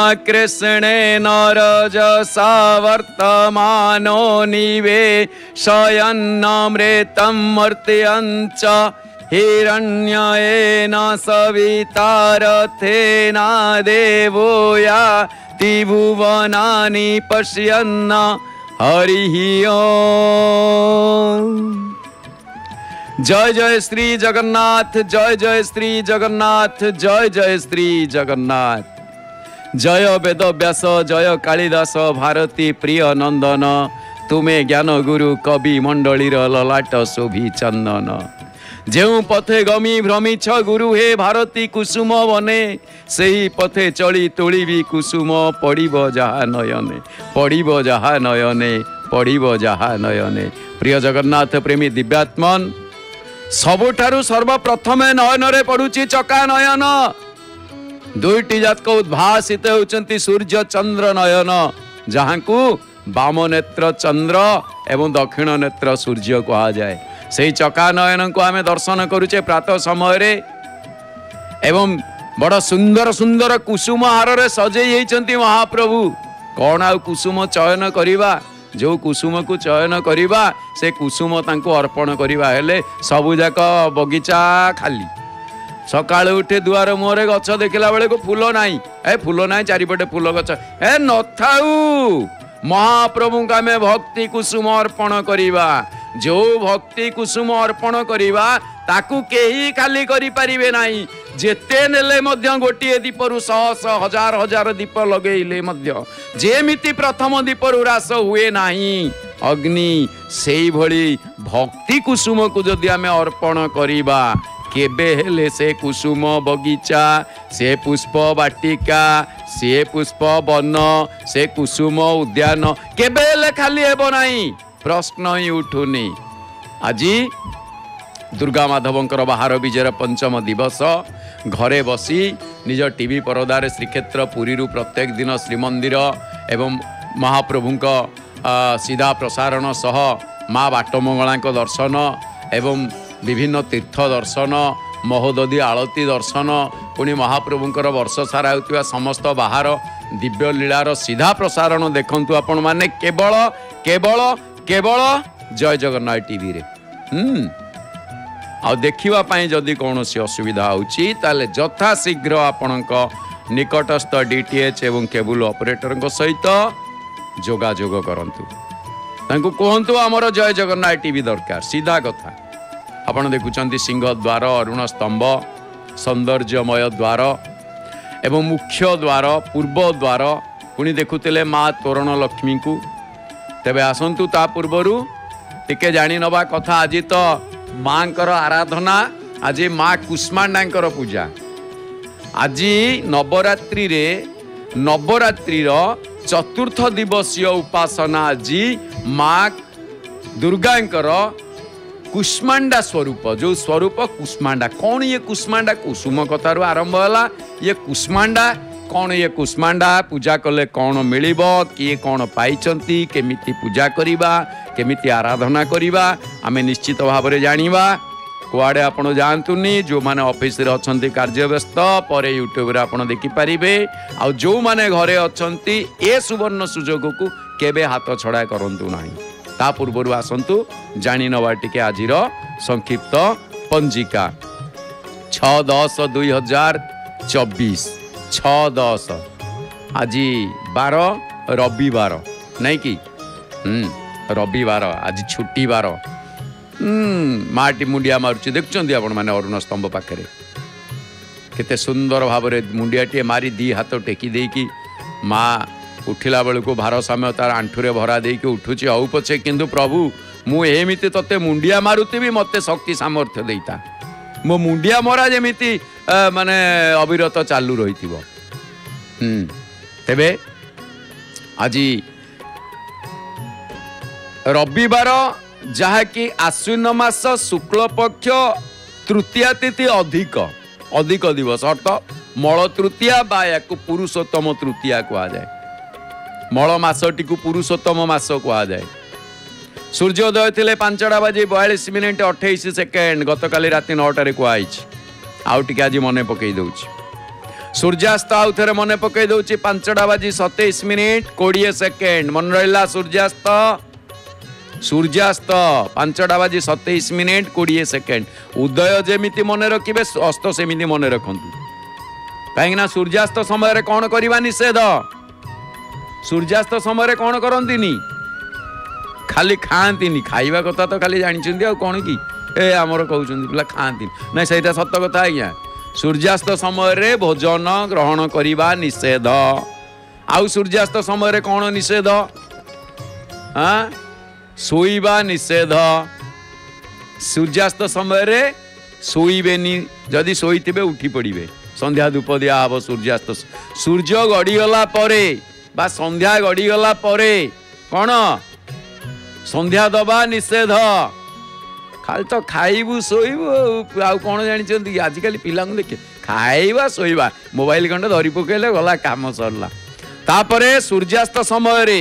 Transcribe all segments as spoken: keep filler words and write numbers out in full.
कृष्णेन रजसा वर्तमानो निवेशयन्नमृतं मर्त्यञ्च हिरण्येन सवितारथेन देवो याति भुवनानि पश्यन्न हरिः ओम्। जय जय श्री जगन्नाथ, जय जय श्री जगन्नाथ, जय जय श्री जगन्नाथ। जय वेद व्यास, जय कालिदास भारती प्रिय नंदन, तुमे ज्ञान गुरु कवि मंडलीर ललाट शोभी चंदन। जेउ पथे गमी भ्रमिछ गुरु हे भारती कुसुम बने, सेही पथे चली तोलिबी कुसुम पड़िब जहा नयने, पड़िब जहा नयने, पड़िब जहा नयने। प्रिय जगन्नाथ प्रेमी दिव्यात्मन, सबुठारु सर्वप्रथमे नयन रे पड़ुची चका नयन। दुईटी जातक उद्भासित होउचंती सूर्य चंद्र नयन, जहां को बाम नेत्र चंद्र एवं दक्षिण नेत्र सूर्य कहा जाए। से चका नयन को आमे दर्शन करुचे प्रातः समय रे, एवं बड़ सुंदर सुंदर कुसुम हार रे सजेई होइचंती महाप्रभु। कौन आ कुसुम चयन करिबा, जो कुसुम को चयन करिबा से कुसुम तांको अर्पण करिबा हेले सबु जाक बगीचा खाली। सकाळ उठे दुआर मुहरे गछ देखिला बेले को फूल नाही, ए फूल नाही चारिपटे फूल गछ ए न थाउ। महाप्रभु का में भक्ति कुसुम अर्पण करिबा, जो भक्ति कुसुम अर्पण करिबा ताकू केही खाली करि परिबे नाही। जेते नेले मध्य गोटिए दीपरु शह शह हजार हजार दीप लगेइले मध्य जेमिति प्रथम दीपरु रास हुए नाही अग्नि, सेई भली भक्ति कुसुम को जदि आमे अर्पण करिबा केबे हेले से कुसुम बगीचा, से पुष्प बाटिका, से पुष्प वन, से कुसुम उद्यान केबे हेले खाली हेबो नाही, प्रश्न ही उठुनी। आजी दुर्गा माधवंकर बाहार विजयर पंचम दिवस घरे बसी निज टीवी परदार श्रीक्षेत्र पुरी प्रत्येक दिन श्रीमंदिर एवं महाप्रभुंक सीधा प्रसारण सह माँ बाटमंगला दर्शन एवं विभिन्न तीर्थ दर्शन, महोदधी आलती दर्शन, पुणी महाप्रभुंकर वर्ष सारा होता समस्त बाहर दिव्य लीलार सीधा प्रसारण देखंतु आपण माने केवल केवल केवल जय जगन्नाथ टीवी रे। हम्म आ देखिवा पाई जदि कौनसी असुविधा होची ताले यथा शीघ्र आपणक निकटस्थ डीटीएच एवं केबल ऑपरेटर सहित जोगाजोग करंतु, तांको कहंतु हमर जय जगन्नाथ टीवी दरकार। सीधा कथा आपण देखुचंती सिंह द्वार, अरुण स्तंभ, सौंदर्यमय द्वार एवं मुख्य द्वार, पूर्व द्वार, पुणी देखुतिले माँ तोरण लक्ष्मी को। तेबे आसंतु ता पूर्वरु टिके जानी नबा कथा। आज तो माँकर आराधना, आज माँ कुष्मांडांकर पूजा। आज नवरात्रि रे नवरात्रि चतुर्थ दिवसीय उपासना। आज माँ दुर्गांकर कुष्मांडा स्वरूप, जो स्वरूप कुष्मांडा। कौन ये कुष्मांडा? कुसुम कथारू आरंभ है। ये कुष्मांडा कौन? ये कुष्मांडा पूजा कले कौन मिलिब, किए कौन पाइचंती, केमिति पूजा करिबा, केमिति आराधना करिबा आमे निश्चित भाव में जानिबा। कुआडे आपण जानतुनी, जो माने ऑफिस रे अछंती कार्य व्यस्त परे यूट्यूब रे आपण देखि परिबे। आ जो माने घरे अछंती ए सुवर्ण सुजोग को केबे हाथ छड़ा करंतु नाही। ता पूर्वरु आसंतु जानि नवा टिके आजिर संक्षिप्त पंजिका। छह दस दुई हजार चौबीस छह दस आज बार रविवार नहीं कि हम्म रविवार आज छुट्टी बार। हम्म माटी मुंडिया मारुची देखुं आपण मैंने अरुण स्तंभ पाखे केते सुंदर भाव में मुंडियाटे मारी दी हाथ टेकी देकी माँ उठिला बेलू भारसाम्य तार आंठुरे भरा देकी उठुची हऊ पछे, किंतु प्रभु मु एमिति तते मुंडिया मारुथिबी मते शक्ति सामर्थ्य देता। मो मुंडिया मरा जेमिति माने अविरत चालू रही। हम्म तेबे आज रविवार जहाँकि आश्विन मास शुक्ल पक्ष तृतीया तिथि अधिक अधिक दिवस अर्थात मल तृतीया बा या पुरुषोत्तम तृतीया कहा जाए। मल मासटी को पुरुषोत्तम मास कहा जाए। सूर्योदय थे पांचटा बाजी बयालीस मिनिट अठाईस सेकेंड गत काली राति नौटार कहुई। आउ टे आज मन पकई दौर। सूर्यास्त आउ थे मन पकई दौची पांचटा बाजी सतैश मिनिट कोड़े सेकेंड मन रहा सूर्यास्त सूर्यास्त पांचटा बाजी सतैश मिनिट कोड़े सेकेंड उदय जेमिति मन रखिए अस्त सेमिति मन रखु कहीं सूर्यास्त समय कौन करवा निषेध सूर्यास्त समय कौन करती खाली खाती खाइबा कथा तो खाली जानी कौन कि ए आमर कहते पिला खाती ना सहीटा सत कथा आज्ञा सूर्यास्त समय भोजन ग्रहण करने निषेध आउ सूर्यास्त समय कौन निषेध हाँ शोइबा निषेध सूर्यास्त समय शोइबेनी जदि शोइथिबे उठी पड़िबे संध्या धूप दिया हम सूर्यास्त सूर्य गड़ीगला बा संध्या गड़ीगला कौन संध्या दबा निषेध खाली तो खाइबू शोइबू आउ कौन जानी आजिकल पिला देखे खाइबा शोइबा मोबाइल खंड धरी पकेले गला काम सरला तापरे सूर्यास्त समय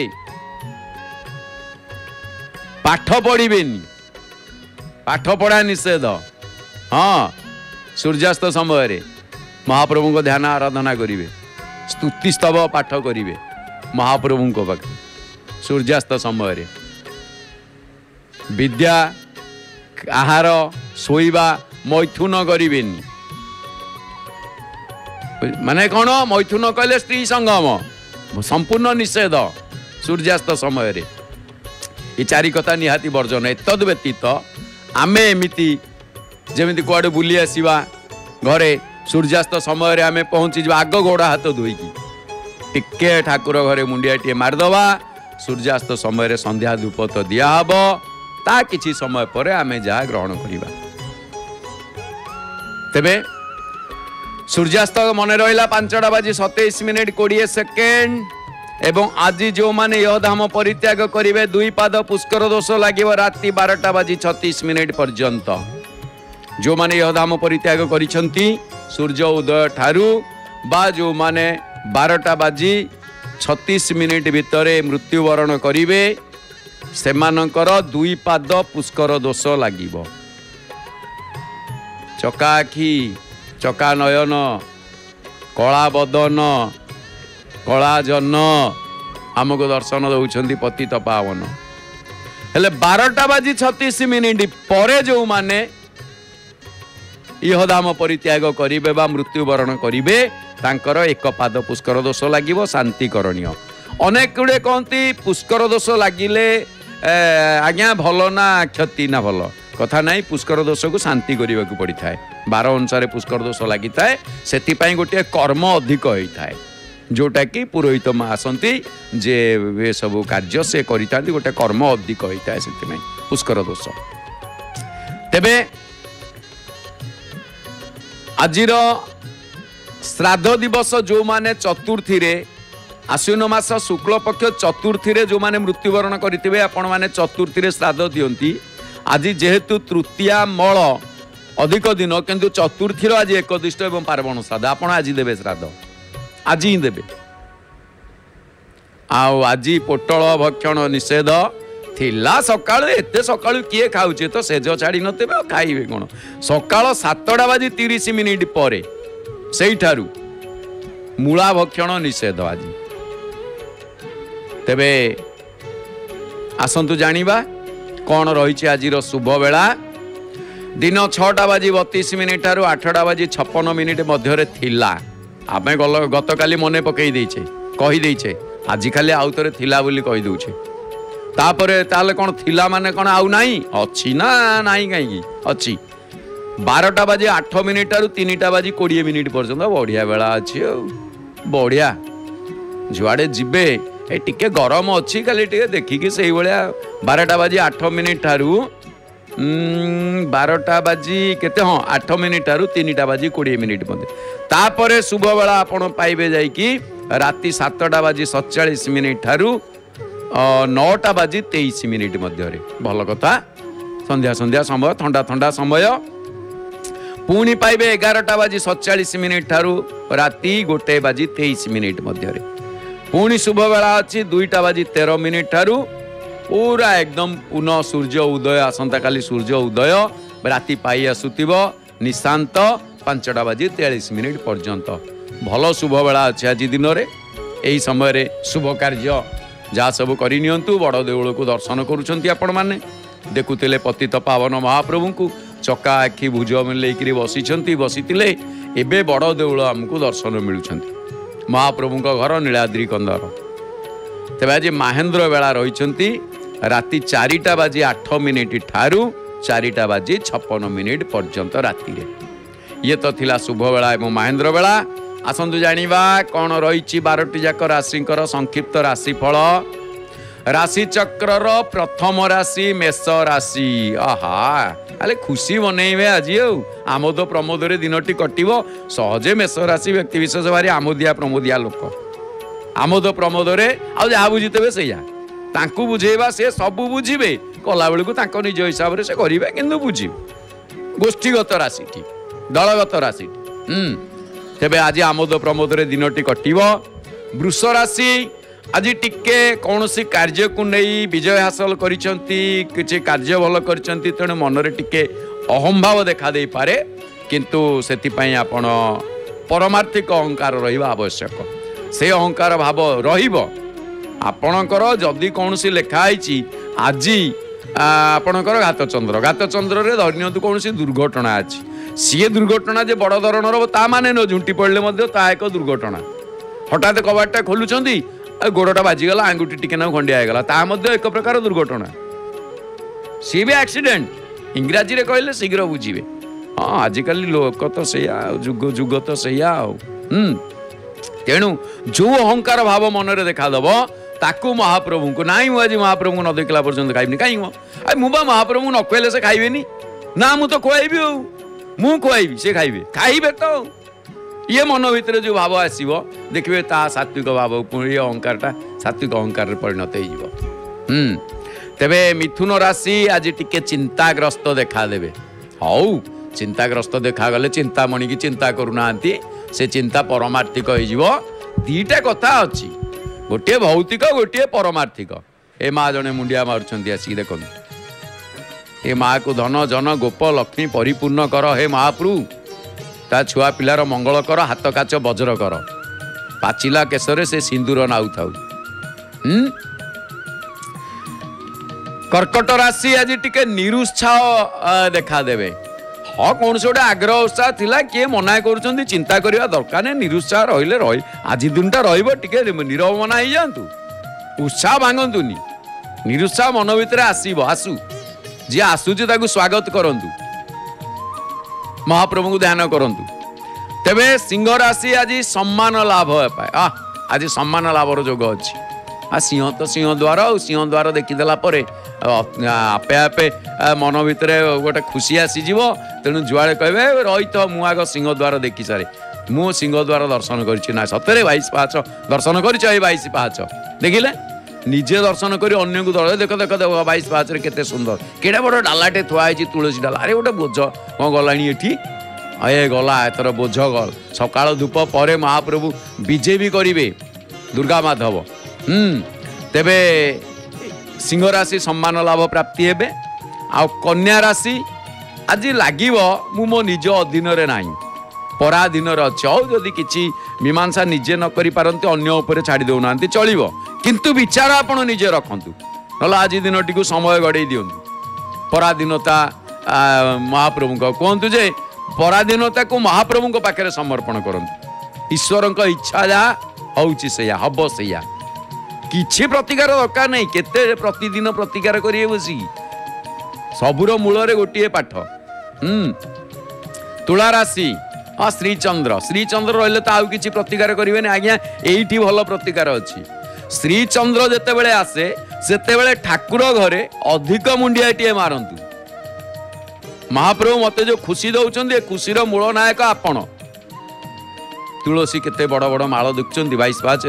पाठ पढ़िबेनी पाठ पढ़ा निषेध हाँ सूर्यास्त समय महाप्रभु को ध्यान आराधना करिवे स्तुति स्तव पाठ करिवे महाप्रभु को पाखे सूर्यास्त समय विद्या आहार शोइबा मैथुन करिवेनी माने कौन मैथुन कहले स्त्री संगम संपूर्ण निषेध सूर्यास्त समय ये चारि कथा निहाती वर्जन एतद व्यतीत आमे एमिति जेमिति कुआडे बुली आसीबा घरे सूर्यास्त समय आमे पहुँची जा आग गोड़ा हाथ धोईकी टिके ठाकुर घरे मुंडिया टे मारदवा सूर्यास्त समय संध्या धूप तो दियाहब ता किछि समय पर आमे जा ग्रहण करिबा तेबे सूर्यास्त मन रहिला पांचटा बाजी सतैश मिनिट कोड़े सेकेंड एवं आज जो माने यह धाम परित्याग करिवे दुई पाद पुष्कर दोष लागिव राति बारटा बाजी छत्तीस मिनिट पर्यंत जो माने यह धाम परित्याग करिसंती सूर्य उदय ठारू बा जो माने बारटा बाजी छत्तीस मिनिट भितरे मृत्युवरण करिवे सेमानकर दुई पाद पुष्कर दोष लागिव चका आखि चका नयन कला बदन कला जन आमको दर्शन दौरान पतित पावन हेले बारटा बाजी छत्तीस मिनिट पर जो माने यह धाम परित्याग करिवे बा मृत्युवरण करिवे तांकर एक पाद पुष्कर दोष लागिव शांति करणीय अनेक गुड़े कहती पुष्कर दोष लगिले आज्ञा भल ना क्षति ना भल कथा नाई पुष्कर दोष को शांति करने को पड़ी था बार अनुसार पुष्कर दोष लगी थाए से गोटे कर्म अधिक होता है जोटा कि पुरोहित माँ आसती जे ये सब कार्य से करता गोटे कर्म अधिक होता है से पुष्कर दोष तेबे आजिर श्राद्ध दिवस जो माने चतुर्थी रे आश्विन मास शुक्ल पक्ष चतुर्थी रे जो माने मृत्युवरण करिथिबे आपण माने चतुर्थी रे श्राद्ध दियंती आज जेहेतु तृतीया मल अधिक दिन किंतु चतुर्थी आज एकदिष्ट एवं पार्वण श्राद्ध आपण आज देबे श्राद्ध आज ही देबे आउ आज पोटल भक्षण निषेध थिला सकाळु एते सकाळु किए खाउचे तो सेज छाड़ी नतेबे खाइबे कोन सकाळ सातटा बाजी तीस मिनिट परे सेइठारु मूला भक्षण निषेध आज तेबे आसंतु जानिबा कौन रही आज शुभ बेला दिन छटा बाजी बतीस मिनिट ठारू आठटा बाजी छप्पन मिनिट मध्य थिला आमे गल गत काली मने पकई देइछे कहि देइछे आज खाली आउ तरे थिला बोली कहि दउछे तापरे ताले कौन थिला माने कौन आउ नाही अछि ना नाही काई अछि बारटा बाजी आठ मिनिट ठारू तीनटा बाजी कोड़े मिनिट पर्यंत बढ़िया बेला अछि बढ़िया जुआड़े जिबे ए टिके गरम अच्छी खाली टिके देखिकी से भाया बारटा बाजी आठ मिनिट ठारू बारटा बाजी केते हाँ आठ मिनिट ठारू तीनटा बाजी कोड़े मिनिट मध्य तापरे शुभ बेला आपण पाइबे जाइकी राति सातटा बाजी सतचालीस मिनिट ठारू नौटा बाजी तेईस मिनिट मध्य भल कथा संध्या संध्या समय ठंडा ठंडा समय पुणी पाइबे एगारटा बाजी सतचालीस मिनिट ठारू राति गोटे बाजी तेईस मिनिट मध्य पुणी शुभ बेला अच्छी दुईटा बाजी तेरह मिनिट ठारू पूरा एकदम पुनः सूर्य उदय आसंता काली सूर्य उदय राति पाई आसुतिबो निशांत पांचटा बाजी तेयालीस मिनिट पर्यंत भल शुभ बेला अच्छे आज दिन में यही समय शुभ कार्य जहाँ सब करनी बड़ देउल को दर्शन करुँच आपण मैंने देखुले पतित पावन महाप्रभु को चका आखि भुज मिलैक बसी बसी एवं बड़ देउल आमको दर्शन मिलुं महाप्रभु घर नीलाद्री कंदर तेज आज महेन्द्र बेला रही राति चारिटा बाजी आठ मिनिट ठारू चारिटा बाजी छप्पन मिनिट पर्यंत राति ये तो थिला शुभ बेला एवं महेन्द्र बेला आसतु जानिबा कौन रही बारटी जाक राशिंकर संक्षिप्त राशिफल राशि चक्र प्रथम राशि मेष राशि आहा अरे खुशी मनइबे आज आमोद प्रमोद रे दिनटी कटिब सहजे मेष राशि व्यक्ति विशेष भारी आमोदिया प्रमोदिया लोक आमोद प्रमोद रे आ जहाँ बुझीते सैया तांकू बुझेबा से सबू बुझीबे कला बेलू तांको निज हिसाब से करेंगे किंतु बुझीबे गोष्ठीगत राशि दलगत राशि हम्म तेबे आज आमोद प्रमोद रे दिनटी कटिब वृष राशि आज टिके कौन सी कार्य को नहीं विजय हासिल करिसंती किछि कार्य भल करिसंती तेणु मनरे टिके अहम भाव देखा दे पारे किंतु सेति पई आपण परमार्थिक अहंकार रहिबा आवश्यक से अहंकार भाव रहिबो आपणकर जदि कौन सी लेखा आइछि आज आपणकर घातचंद्र घातचंद्र रे धन्यतु कौन सी दुर्घटना अछि सी दुर्घटना जे बड़ धरणर ता माने न झुंटी पड़ले मध्य ता एक दुर्घटना हठात कबाटा खोलुचंदी गोड़टा बाजीगला आंगुठी टिके ना खंडिया होगला ता मध्य एक प्रकार दुर्घटना सी भी एक्सीडेंट इंग्राजी रे कहले शीघ्र बुझीबे हाँ आजिकल लोक तो सैया जुग जुग तो सैया हम्म तेणु जो अहंकार भाव मन रे देखा दब ताकू महाप्रभु को नाई मु आज महाप्रभु न देखला पर्यंत खाइबनी कहीं मु बा महाप्रभु न कहले से खाइबेनी ना मु तो खुआइबी हो मु खुआइबी से खाइबे खाइबे तो ये मन भितर जो भाव आसो देखिए ता सात्विक भाव ये अहंकारटा सात्विक अहंकार परिणत हो हम्म तेबे मिथुन राशि आज टिके चिंताग्रस्त देखा देबे हौ चिंताग्रस्त देखा गले चिंतामणि की चिंता करूना से चिंता परमार्थिक हो दीटा कथा अच्छी गोटे भौतिक गोटे परमार्थिक ए माँ जने मुंडिया मारुछंती आसी देखो ए माँ को धन जन गोप लक्ष्मी परिपूर्ण कर हे महाप्रभु ता छुआ पिलार मंगल कर हाथ काच वज्र कर पाचिला केशरे से सिंदूर नाउ थाउ हम्म कर्कट राशि आज टिके निरुत्साह देखा देवे हाँ कौन से गोटे आग्रह उत्साह थिला किए मना कर चिंता करवा दरकार नहीं निरुत्साह रहिले रही आज दिनटा रे नीरव मना हो जातु उत्साह भांगतुनि निरुत्साह मन भितर आसब आसू जी आसूची ताकू स्वागत करंतु महाप्रभु को ध्यान करंतु तेबे सिंह राशि आज सम्मान लाभ पाए आ आज सम्मान लाभर जोग अच्छी आ सिंह तो सिंह द्वार और सिंह द्वार देखीदेला आपे आपे मन भितर गोटे खुशी आसीज तेणु जुआड़े कहे रही तो मु आग सिंह द्वार देखी सारे मु सिंह द्वार दर्शन कर सतरे बाईस पाहाच दर्शन कर बाईस पाहाच देखिले निजे दर्शन कर अन्य को दल देख देख देख बाईस पाहाच केते सुंदर केड़ा बड़ डालाटे थुआई तुलसी डाला अरे गोटे बोझ कौन गलानी एठी ए गला एथर बोझ गल सकाळ धूप पर महाप्रभु विजय भी करेंगे दुर्गा माधव हम्म तेबे सिंह राशि सम्मान लाभ प्राप्ति हेबे आ कन्या राशि आज लगे मु मो निज अधीन ना पराधीन अच्छे और जदि किसी मीमांसा निजे न करि पारंती अन्य उपरे छाड़ी दौना चलो किंतु विचार आपण निजे रखंतु ना आज दिन टी समय गड़े दिंतु पराधीनता महाप्रभु को कहतु जे पराधीनता को महाप्रभु को पाखे समर्पण करंतु ईश्वर इच्छा जहाँ हूँ से हम से किसी प्रतिकार दरकार नहीं केते प्रतिदिन प्रतिकार करिए बसी सबुर मूल गोटे पाठ हम्म तुला राशि हाँ श्रीचंद्र श्रीचंद्र रही तो आउ किसी प्रतिकार करेंगे आज्ञा ये भल प्रतिकार अच्छी श्रीचंद्र जिते बड़े आसे से ठाकुर घरे अधिक मुंडियाटीए मारंतु महाप्रभु मते जो खुशी दौरान खुशीर मूल नायक आपण तुलसी केते बड़ बड़ माल देखुंत बाईस पाँच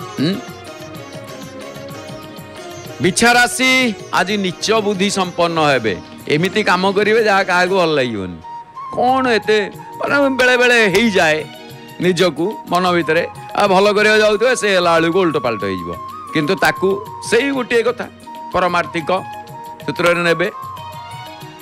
बिछा राशि आज नीच बुद्धि संपन्न हेबे एमिति काम करेंगे जहाँ क्या भल लगे कौन एते बेले बेले हो जाए निजकू मन भितर भल कर जाऊे से बेलू को उल्ट पाल्ट हो किंतु ताकू से गोटे कथा परमार्थिक सूत्र ने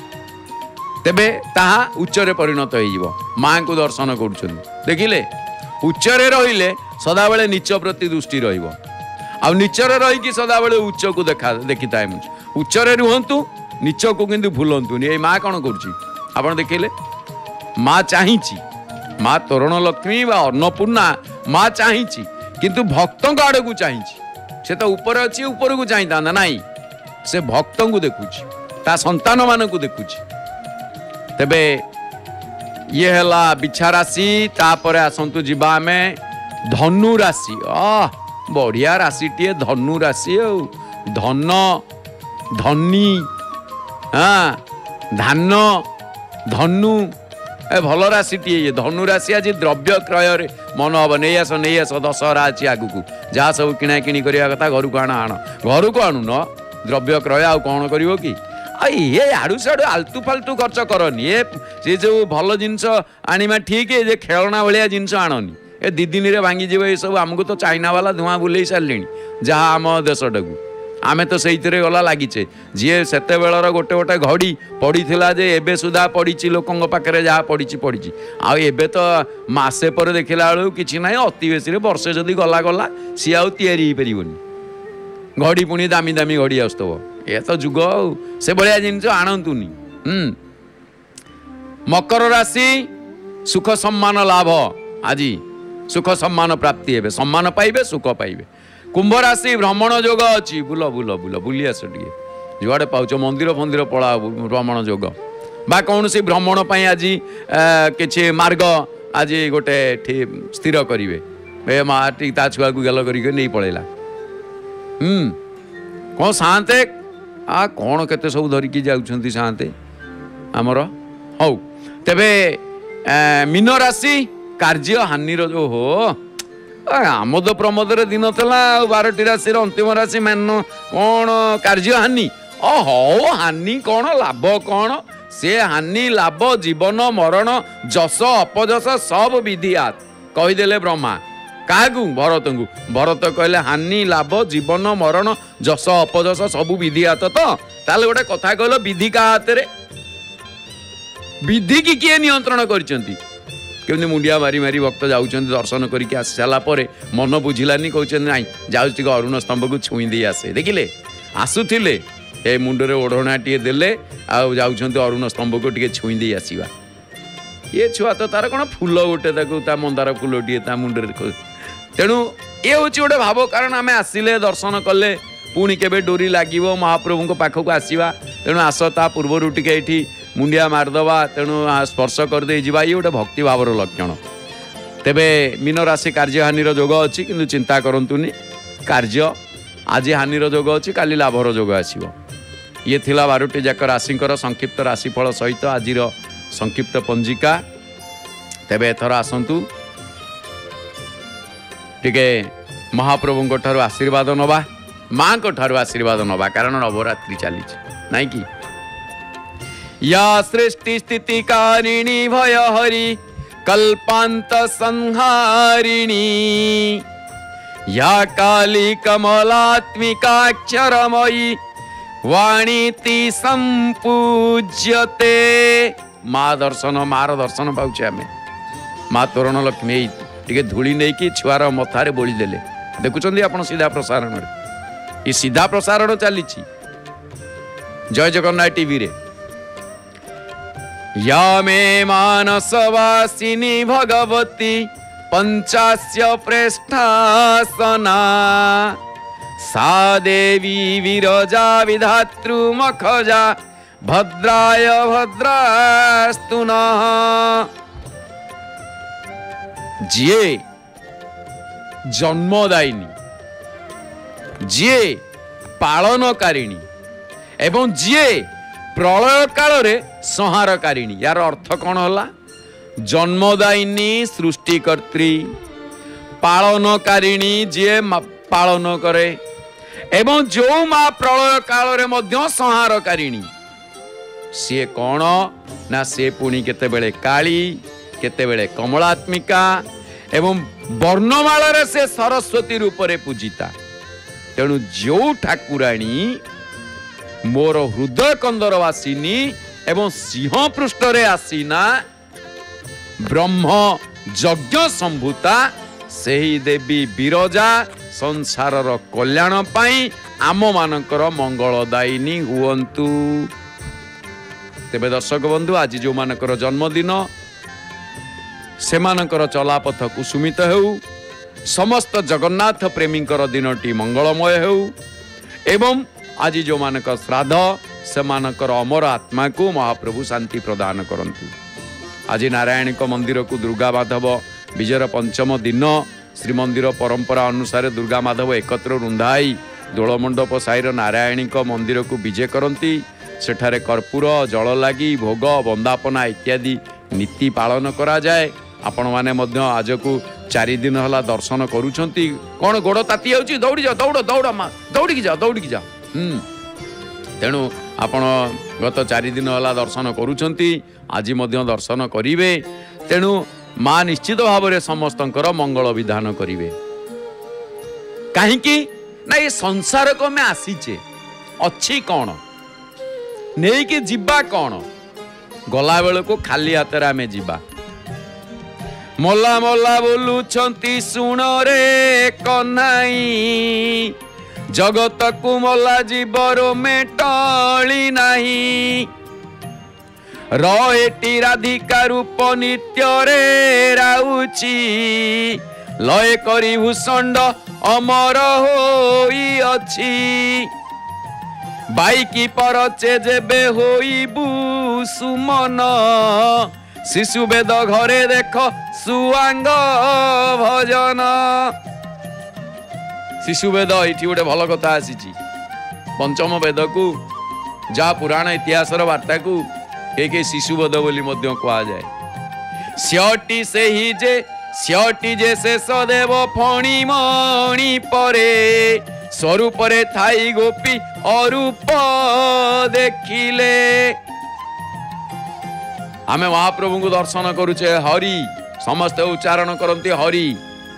तेबे ताहा उच्चरे परिणत हो माँ को दर्शन कर देखिले उच्चरे रहिले सदाबले नीच प्रति दृष्टि रहिबो आ नीचरे रही सदाबले उच्च को देखा देखी थाए उच्चरे रुहतु नीच को किंतु भूलंतुनि ए माँ कौन करुच्ची आप देखिले माँ चाहिए माँ तोरण लक्ष्मी बा अन्नपूर्णा माँ चाहिए किंतु भक्तों आड़ को चाहिए से तो ऊपर अच्छी ऊपर को चाहिए था नाई से भक्तों को देखुची ता संतान मान को देखुची तेबे ये है बिछा राशि तापर आसतु जीवा आमे धनु राशि आ बढ़िया राशि टे धनु राशि धन धनी हाँ धान धनु ए भल राशि टे ये धनु राशि आज द्रव्य क्रय मन हम नहीं आस नहीं आस दशहरा अच्छी आगु को जहाँ सब किଣା किणी करवा कथा घर को आण आण घर को आणु न द्रव्य क्रय आउ कौन कर कि ये आड़ू साड़ू आलतू फालतू खर्च करनी ये से जो भल जिनस आनिमा ठीक है जे खेलना भाया जिनस आणनी ए दी दिन में भांगी जीव ये सब आमको तो चाइना वाला धुआं बुले सारे जहाँ आम देशटा को आमे तो से गला लगिचे जी से बेलर गोटे गोटे घड़ी पड़ी जे एबे सुधा पड़ी लोकों पाखे जहाँ पड़ी पड़ी आबे तो मसे पर देखला बेलू कि ना अति बेसी वर्षे जदि गला गला सी आउ तैयारी हो पार घड़ी पुणी दामी दामी घड़ी आसव ये तो जुग से भाया जिन आणतुनि मकर राशि सुख सम्मान लाभ आज सुख सम्मान प्राप्ति हे सम्मान पाइबे सुख पाइबे कुंभ राशि भ्रमण योग अच्छी बुल बुल बुल बुली आस टे जुआड़े पाच मंदिर फंदिर पड़ा भ्रमण योग बा कौन सी भ्रमण आज कि मार्ग आज गोटे स्थिर करेंगे माँ टी ता छुआ को गल कर नहीं पड़ेगा हम्म कौन साते आ कौन केते सब धरिकी जाउछंती साते आमर हौ तेबे मीन राशि कार्य हानि जो हो आमोद प्रमोद दिन थला बारटी राशि अंतिम राशि मान कौन कार्य हानि ओ हो हानि कौन लाभ कौन से हानि लाभ जीवन मरण जस अपजस सब विधियात कहीदेले ब्रह्मा क्या भरत को भरत कहले हानि लाभ जीवन मरण जस अपजस सब विधियात तो ताले गोटे कथा कहल विधि का हाथ रे विधि की किए नियंत्रण करचंती केमती मुंडिया मारी मारी भक्त जाऊँ दर्शन करके आसी सारापर मन बुझिलानी कहते ना जाऊँ अरुण स्तंभ को छुई दे आसे देखिले आसुले ए मुंडरे ओढ़ना टे देले आउँ अरुण स्तंभ को टे छुई दे आसवा ये छुआ तो तार कौन फूल गोटे ता मंदार फूल टे ता मुंडरे तेणु ये हूँ गोटे भाव कारण आम आसिले दर्शन कले पुणी केबे डोरी लगे महाप्रभु पाखक आसवा तेणु आस ता पूर्वर टे मुंडिया मारदवा तेणु स्पर्श करदे जीवा ये गोटे भक्ति भावर लक्षण तेबे मीन राशि कार्य हानिर जोग अच्छी किंतु चिंता करंतुनी कार्य आज हानिर जोग अच्छी काली लाभर जोग आसीबो ये थिला बारोटी जाक राशिंकर संक्षिप्त राशिफल सहित आज संक्षिप्त पंजिका तेबे एथर आसंतु टिके महाप्रभु ठारू आशीर्वाद नवा माँ को ठारू आशीर्वाद नवा कारण नवरात्रि चली नाई कि या सृष्टि स्थिति कारिणी भय हरि कल्पांत संहारिणी या काली कमलात्मिकाक्षरमयी वाणीति संपूज्यते माँ दर्शन मार दर्शन पाऊे आम माँ तोरण लक्ष्मी टे धूली नहीं कि छुआर मथारे बोली देले देखुं आप सीधा प्रसारण ये सीधा प्रसारण चली जय जगन्नाथ टीवी रे या मे मानसवासिनी भगवती पंचास्य प्रेष्ठासना सा देवी विरजा विधातृ मखजा भद्राय भद्रास्तु नः जिए जन्मदायिनी जिए पालनकारिणी एवं जिए प्रलय काल रे संहारकारिणी यार अर्थ कौन होला जन्मदायिनी सृष्टिकर्त्री पालनकारिणी जी पालन करे एवं जो माँ प्रलय काल रे मध्य संहारकारिणी सी कौन ना सी पुणी केतेबेले काली केतेबेले कमलात्मिका एवं वर्णमाल रे से सरस्वती रूप रे पूजिता तेणु जो ठाकुराणी मोर हृदय कंदर वासिनी एवं सिंह पृष्ठ रे आसीना ब्रह्म यज्ञ संभूता सही देवी विरजा संसारर कल्याण पाई आम मानकर मंगलदायिनी हुअन्तु। तेबे दर्शक बंधु आज जो मानकर जन्मदिन से मानकर चलापथ कुसुमित हेउ समस्त जगन्नाथ प्रेमीकर दिनटी मंगलमय हेउ एवं आज जो मानक श्राद्ध से मानकर अमर आत्मा को महाप्रभु शांति प्रदान करंतु। आज नारायण मंदिर को दुर्गा माधव विजयर पंचम दिन श्रीमंदिर परंपरा अनुसार दुर्गा माधव एकत्र रुंधाई दोलमंडप साईर नारायणी मंदिर को विजय करती। सेठारे कर्पूर जल लगी भोग वंदापना इत्यादि नीति पालन करा जाए। आपण माने मध्य आज को चारि दिन हला दर्शन करूछंती। कौन गोड़ ताती जाउची दौड़ी जा दौड़ दौड़ मा दौड़ी जा दौड़ी जा हम्म तेणु आपण गत चारि दिन हला दर्शन करूछंती आज मध्य दर्शन करिवे। तेणु माँ निश्चित भाव में समस्तंकर मंगल विधान करिवे। काहींकि ना ये संसार को मैं आसीचे अच्छी कौन नहीं कि जीवा कौन गला बेल को खाली हाथ आमे जीवा। मल्ला मल्ला बोलुछंती सुण रे कन्हाई जगत को मल्ला जीवर मेटली नहीं रहेटी राधिका रूप नित्य रे राउची लय करी भूषंड अमर होई अछि बाईकी परचे जेबे होइबु सुमन शिशु वेद घरे देख सुआंग भजन। शिशु वेद ये गोटे भल कथा आसी पंचम वेद को जा पुराण इतिहास वार्ता को के शिशु वेद बोली मध्य कहा जाए। स्यटी से ही जे स्यटी जे शेष देव फणी मणि परे स्वरूप रे थाई गोपी अरूप देखिले। आमे महाप्रभु को दर्शन करुचे हरि समस्त उच्चारण करते हरि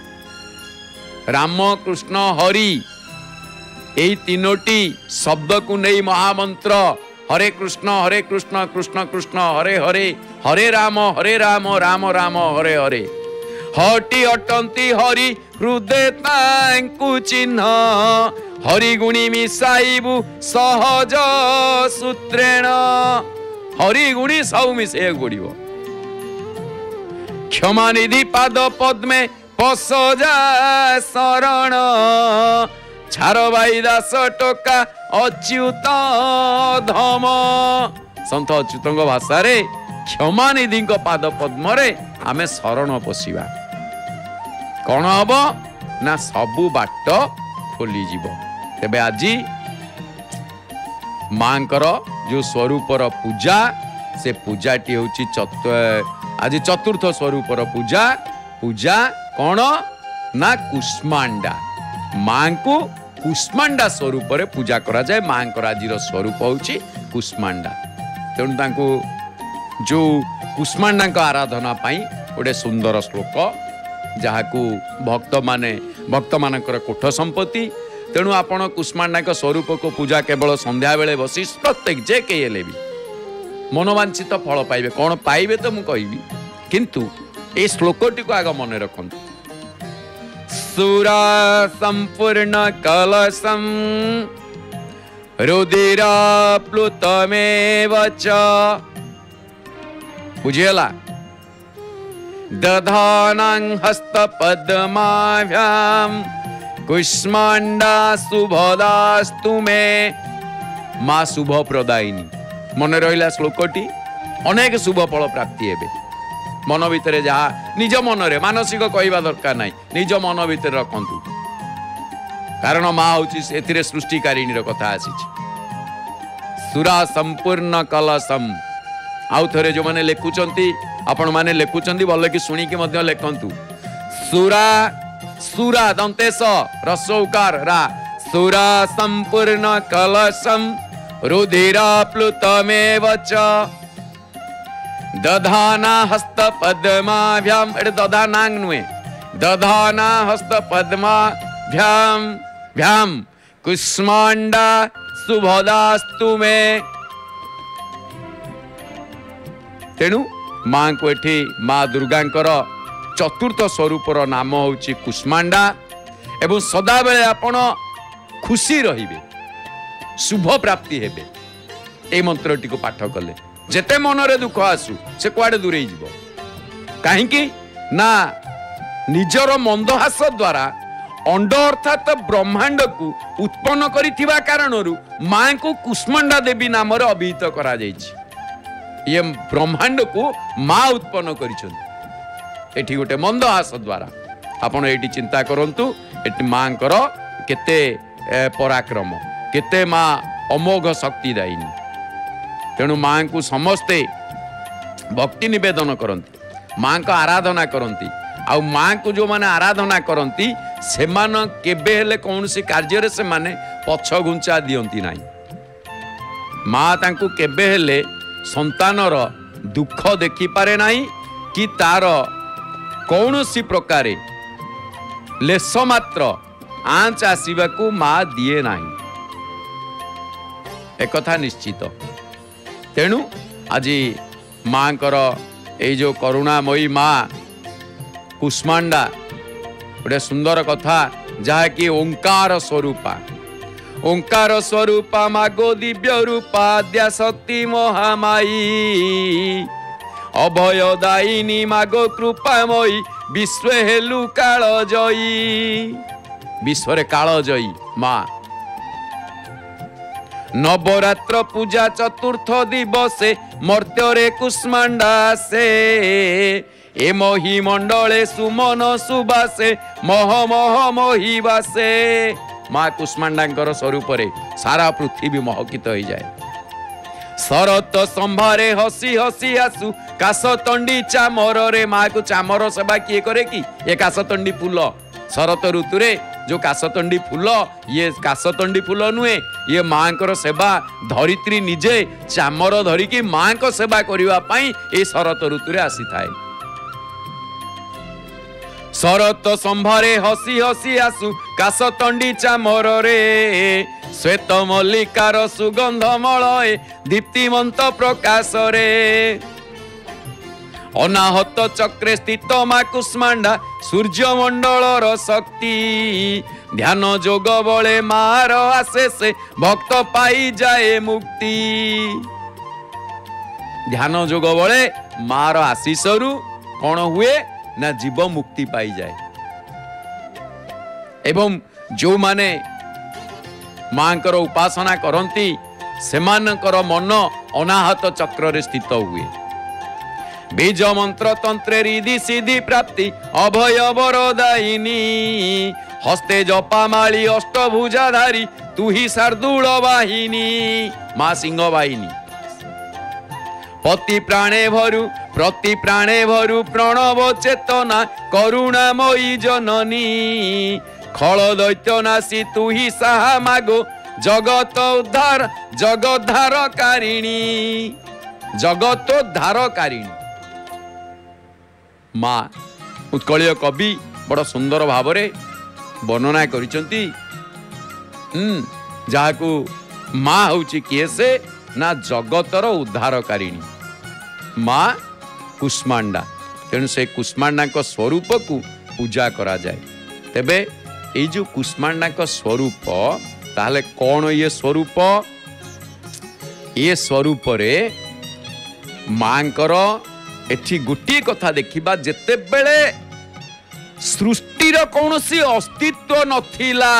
राम कृष्ण हरि यही तीनोटी शब्द को नहीं महामंत्र हरे कृष्ण हरे कृष्ण कृष्ण कृष्ण हरे हरे हरे राम हरे राम राम राम हरे हरे हटी अटंती हरि हृदय तांकु चिन्ह हरि गुणी मिसाइबु सहज सूत्रेण हरि गुणी सब मिसे गुड़िबो। क्षमा निधि पाद पद्मे पसजा शरण छारबाई दास टोका अच्युत धम। संत अच्युतंग भाषा रे क्षमा निधि पाद पद्म रे आमे शरण पशिबा कौन हम ना सबु बाट खोली जीव। तेबे आजी मांकर जो स्वरूपर पूजा से पूजाटी होची चतु आज चतुर्थ स्वरूपर पूजा पूजा कौन ना कुष्मांडा मां को कुष्मांडा स्वरूप रे पूजा करा जाए। मां को आज स्वरूप होची कुष्मांडा तेणु तांको जो कुष्मांडा का आराधना पाई गोटे सुंदर श्लोक जहाँ को भक्त माने भक्त मानकर कोठ संपत्ति। तेणु आपण कुष्मांडा का स्वरूप को पूजा केवल संध्या बेले बसी प्रत्येक जे के हेले भी मनोवांछित फल पाइबे। कौन पाइबे तो मु कहबी किंतु ए श्लोकटी को आग मन रखंतु। सुरा संपूर्ण कलशम रुधिरा प्लुतमेव च बुझेला दधानं हस्त पद्माभ्याम कुष्मांडा शुभदास्तु मे माँ शुभ प्रदायिनी। मन रहिला श्लोकटी अनेक शुभ फल प्राप्ति हेबे। मन भितर जहाँ निज मन रे मानसिक कहवा दरकार नहीं निज मन भितर रखंतु कारण माँ हूँ से सृष्टिकारिणी कथा आसी। सुरा संपूर्ण कलशम आउ थे जो मैंने लिखुंट आपण मैंने लिखुंट भल कि शुणिकी लिखंतु। सुरा सुरा दंतेश रसौकार रा सुरा संपूर्ण कलशम रुधिरा प्लुतमेव च दधाना हस्त पद्माभ्याम एटे दधानांग नुए दधाना हस्त पद्माभ्याम भ्याम कुष्मांडा शुभदास्तु मे। तेणु माँ को एठी माँ दुर्गांकर चतुर्थ स्वरूपर नाम हूँ कुष्मांडा एवं सदा बेले आपण खुशी रहिबे शुभ प्राप्ति हेबे ए मंत्रटी को पाठ कले जेते मनरे दुख आसु से कुआडे दूरे जीवो काहेकि ना निजर मंदहास द्वारा अंड अर्थात ब्रह्मांड को उत्पन्न करिथिबा कारणरू मां को कुष्मांडा देवी नाम रे अभिहित करा जायछि ये ब्रह्मांड को मां उत्पन्न करिछन एठी गोटे मंदहास द्वारा आपण एठी चिंता करंतु एठी मांकर केते पराक्रम केते मां अमोघ शक्ति दायिनी तेणु मां को समस्ते भक्ति निवेदन करती मां का आराधना करती आउ मां को जो माने आराधना करती से मान केबे हेले कौन सी कार्य रे से माने पछ गुंचा दियंती नाही मां तांको केबे हेले संतानर दुख देखि पारे नाही कि तार कौन सी प्रकारे लेस मात्र आंच आसीबा को मां दिए नाही एक कथा निश्चित तेणु आज मां कर ए जो करुणामयी मां कुष्मांडा गोटे सुंदर कथा जहाँकि ओंकार स्वरूपा ओंकार स्वरूपा मागो दिव्य रूपा द्या शक्ति महामाई अभयदायिनी मागो कृपामयी विश्व हेलु काल जयी विश्व काल जयी माँ नवरात्र पूजा चतुर्थ दिवसे मर्त्य कुष्मांडा से ए मोहि मंडले सुमन सुबासे मह मह मोहिबासे माँ कुष्मांडा स्वरूप रे सारा पृथ्वी महकित हो जाए शरत संभारे हसी हसी आसु काशतंडी चामर रे माँ को चामर सेवा किए करे कि ये काशतंडी फूल शरत ऋतु रे जो काशतंडी फूल ये काशतंडी फूल नुहे ये माँ को सेवा धरित्री निजे चामर धरिकी माँ को सेवा करिवा पई ए शरत ऋतु रे आसी थाए शरत संभारे हसी हसी आसु काशतंडी चामर रे श्वेत मल्लिकार सुगंध मलय दीप्तिमंत प्रकाश रे अनाहत चक्रे स्थित मां कुष्मांडा सूर्यमंडलर शक्ति ध्यान जोग बले मार आसे से भक्त पाई जाए मुक्ति ध्यान जोग बले मार आशीषरु कौन हुए ना जीव मुक्ति पाई जाए एवं जो माने मांकर उपासना करती सेमानकर मन अनाहत चक्र रे स्थित हुए बीज मंत्र तंत्रे रिधि सिद्धि प्राप्ति अभय वरदायिनी हस्ते जपा माली अष्टभुजाधारी तू ही शार्दूल वाहिनी मां सिंह वाहिनी पति प्राणे भरु प्रति प्राणे भरु प्रणव चेतना करुणामयी जननी खल दैत्य नासी तू ही साहा मागो जगत उद्धार जगद्धार कारिणी जगत उद्धार कारिणी माँ उत्कलीय कवि बड़ सुंदर भाव रे वर्णना करिसंती जहाँ को माँ हूँ किए से ना जगतर उद्धारकारिणी माँ कुष्मांडा तेणु से कुष्मांडा स्वरूप को पूजा करा जाए तेबे ये जो कुष्मांडा स्वरूप ताहले कौन ये स्वरूप ये स्वरूप रे मांकर एठी गोटे कथा देखिबा जेते बेले सृष्टिर कौनसी अस्तित्व नथिला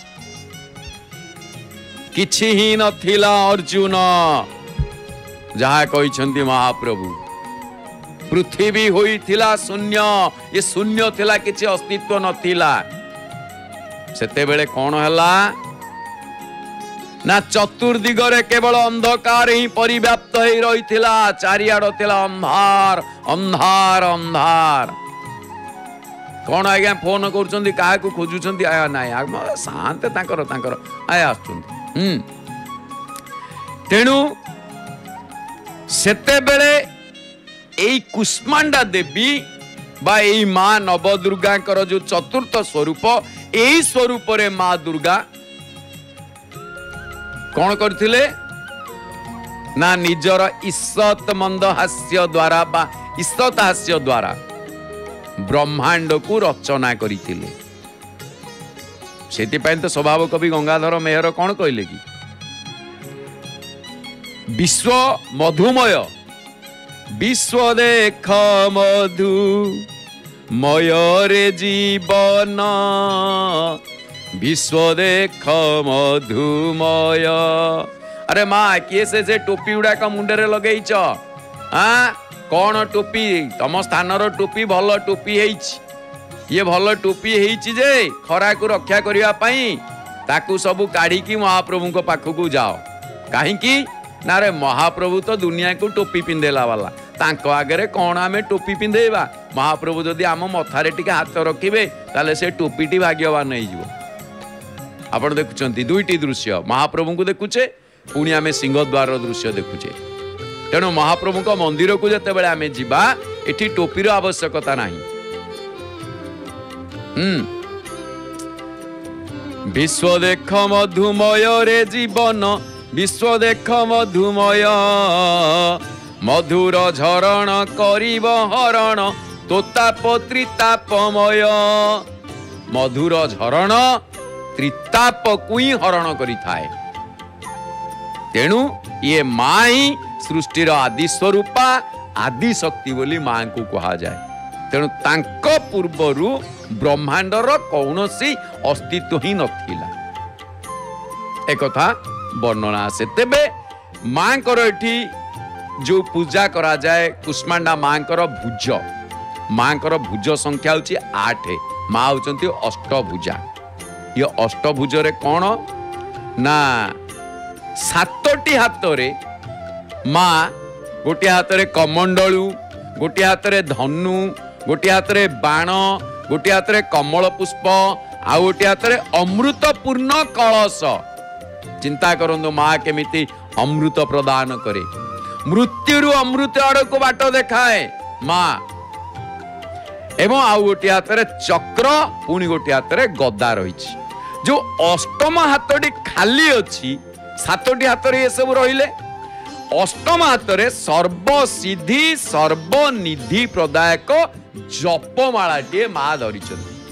किछि ही नथिला अर्जुन जहाँ कहिसंती महाप्रभु पृथ्वी होइथिला शून्य ये शून्य थिला किछि अस्तित्व नथिला सेते बेले कौन हला ना चतुर्दिगरे केवल अंधकार ही परिव्याप्त ही रहिथिला चारिआड थिला अंधार अंधार अंधार कौन आज्ञा फोन करुचंदी काहा को खोजुचंदी आया नाही आ शांत तांकर तांकर आया आछुंदी हम तेणु सेते बेले एई कुष्मांडा देवी बा एई मां नवदुर्गा कर जो चतुर्थ स्वरूप एई स्वरूप रे मां दुर्गा कौन करथिले ना निजर ईसत मंद हास्य द्वारा बा ईसत हास्य द्वारा ब्रह्मांड को रचना करथिले। सेति तो स्वभाव कवि गंगाधर मेहर कौन कहले कि विश्व मधुमय विश्व देख मधु मयरे जीवन विश्व देख मधुमय। अरे माँ किए से से टोपी गुड़ाक मुंडे लगेच हाँ कौन टोपी तम स्थान टोपी भल टोपी है ये भल टोपी है खरा को रक्षा करने ताकू सबू काढ़ी महाप्रभु को पाखक जाओ कहीं ना रे महाप्रभु तो दुनिया को टोपी पिंधेला वाला तांको आगे कौन आम टोपी पिंधेबा महाप्रभु जदि आम मथारे टिके हाथ रखिबे ताले से टोपीटी भाग्यवान हो। आपण देखुचंती दुईटी दृश्य महाप्रभु को देखुचे पुणी आम सिंहद्वार दृश्य देखुचे। तेणु महाप्रभु को मंदिर को जिते बड़े आम जीवा एठी टोपीर आवश्यकता नहीं। हम्म विश्व देख मधुमय रे जीवन विश्व देख मधुमय मधुर झरण करिब हरण तोताप त्रितापमय। मधुर झरण त्रिताप को ही हरण करि थाए। तेणु ये माँ ही सृष्टिर आदि स्वरूपा आदि शक्ति बोली माँ को कहा जाए। तेणु तांको पूर्वरु ब्रह्मांडर कौनसी अस्तित्व ही नथिला एक कथा वर्णना आसे। तेबे माँ कर एठी जो पूजा करा जाए कुष्मांडा माँ कर भुज माँ कर भुज संख्या होची आठ माँ होचंती अष्टभुजा। ये अष्टभुज रे कौन ना सातटी हाथ रे माँ गोटे हाथ रे कमंडलू गोटे हाथ रे धनु गोटे हाथ रे बाण गोटे हाथ रे कमल पुष्प आ गोटे हाथ रे अमृतपूर्ण कलश। चिंता करंतु माँ केमिति अमृत प्रदान करे मृत्यु अमृत आड़ को बाट देखाए माँ एवं आउ गोटे हाथ रे चक्र पुणी गोटे हाथ रे गदा रही। जो अष्टम हाथटी खाली अच्छी सातटी हाथ रे ये सब रहिले अष्टम हाथ रे सर्वसिद्धि सर्वनिधि प्रदायक जपमालाटे माँ धरी।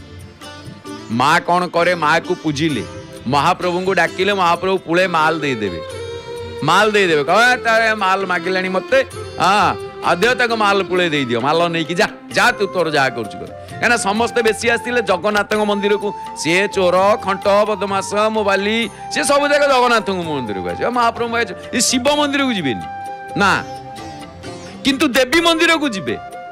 माँ कौन करे माँ को पूजिले महाप्रभु को डाकिले महाप्रभु पुले माल दे देवे माल दे देवे कह तारे माल मागिलानी मते हाँ अध्य तक माल पुले दे दियो माल नहीं कि जा जा तू तोर जा कर कहीं समस्ते बेसी आसते जगन्नाथ मंदिर को सी चोर खंट बदमाश मोबाली सी सब जगह जगन्नाथ मंदिर को आस महाप्रभु शिव मंदिर को जी ना किंतु देवी मंदिर को जी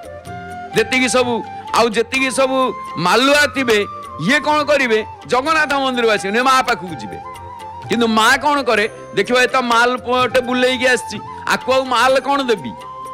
जी सब आउ जी सब मालुआ थे ये कौन करेंगे जगन्नाथ मंदिर आस माँ पाखक जी किंतु माँ कौन करे देखिए तो माल बुले आसको माल कौन देवी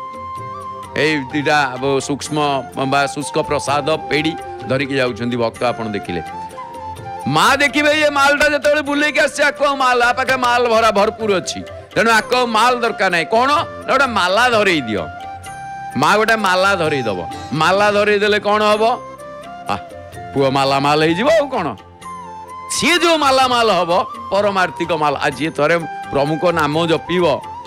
एटा सूक्ष्म शुष्क प्रसाद पेड़ी धरिकी जाउछंदी भक्त आपन देखिले माँ देखिए ये मालटा जो बुले आको माल आ पाखे माल भरा भरपूर अच्छी तेणु आको माल दरकार नहीं कौन गोटे माला धरे दियो माँ गोटे माला धरे दब माला धरे देले कौन हम पुआ माला माल हो कौन सी जो माला माल हम परमार्थिक माल आज जी थे प्रभु को नाम जपिब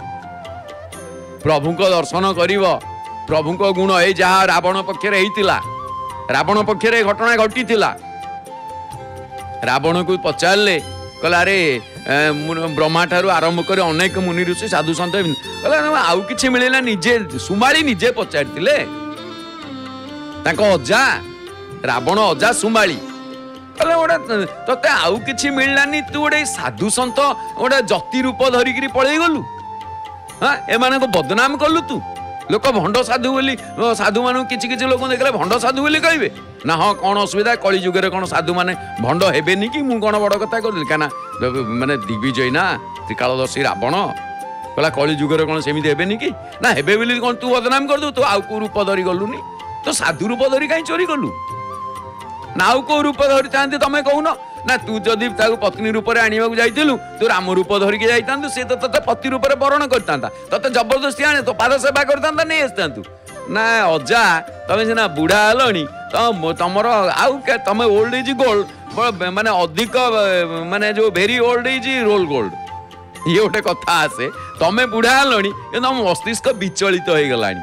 प्रभु को दर्शन करिब प्रभु को गुण ये जहाँ रावण पक्षरे होता रावण पक्षरे घटना घटी रावण को पचारे कहला अरे ब्रह्मा ठारू आरंभ कर अनेक मुनि ऋषि साधु सन्त कहला आउ कि मिलला निजे सुमाली निजे पचारि अजा रावण अजा सुमाली कहले गोटे ते आउ कि मिललानी तू गोटे साधु सन्त गोटे जति रूप धरिकी पलि गलु हाँ एम को बदनाम कलु तू लोक भंड साधु बोली साधु मान किसी किसी लोग देखले भंड साधु बोली कहे ना हाँ कौन असुविधा कली जुगे कौन साधु मैंने भंड हेबेनी कि मुझे कौन बड़ कथा करी क्या मानने दिग्विजय ना त्रिकालदर्शी रावण कहला कली जुगे कौन सेमती हेबेनी कि ना हेबे बोली कौन तू बदनाम कर दू तू आउ को रूप धरी गलुनी तो साधु रूप धरी कहीं चोरी कलु ना आउ को रूप धरी था तुम कहून ना तू जदि पत्नी रूप में आने जाइलु तू राम रूप धरिकी जाइता सी तो ते पति रूप में बरण करता ते जबरदस्ती आने तो पाद सेवा करता नहीं आसता ना अजा तुम सीना बुढ़ा हेलनी तो तुमर आउ तुम ओल्ड इज गोल्ड माने अधिक माने जो very old is roll gold ये गोटे कथा आसे तुम बुढ़ा हेलनी तुम मस्तिष्क विचलित हो गलानी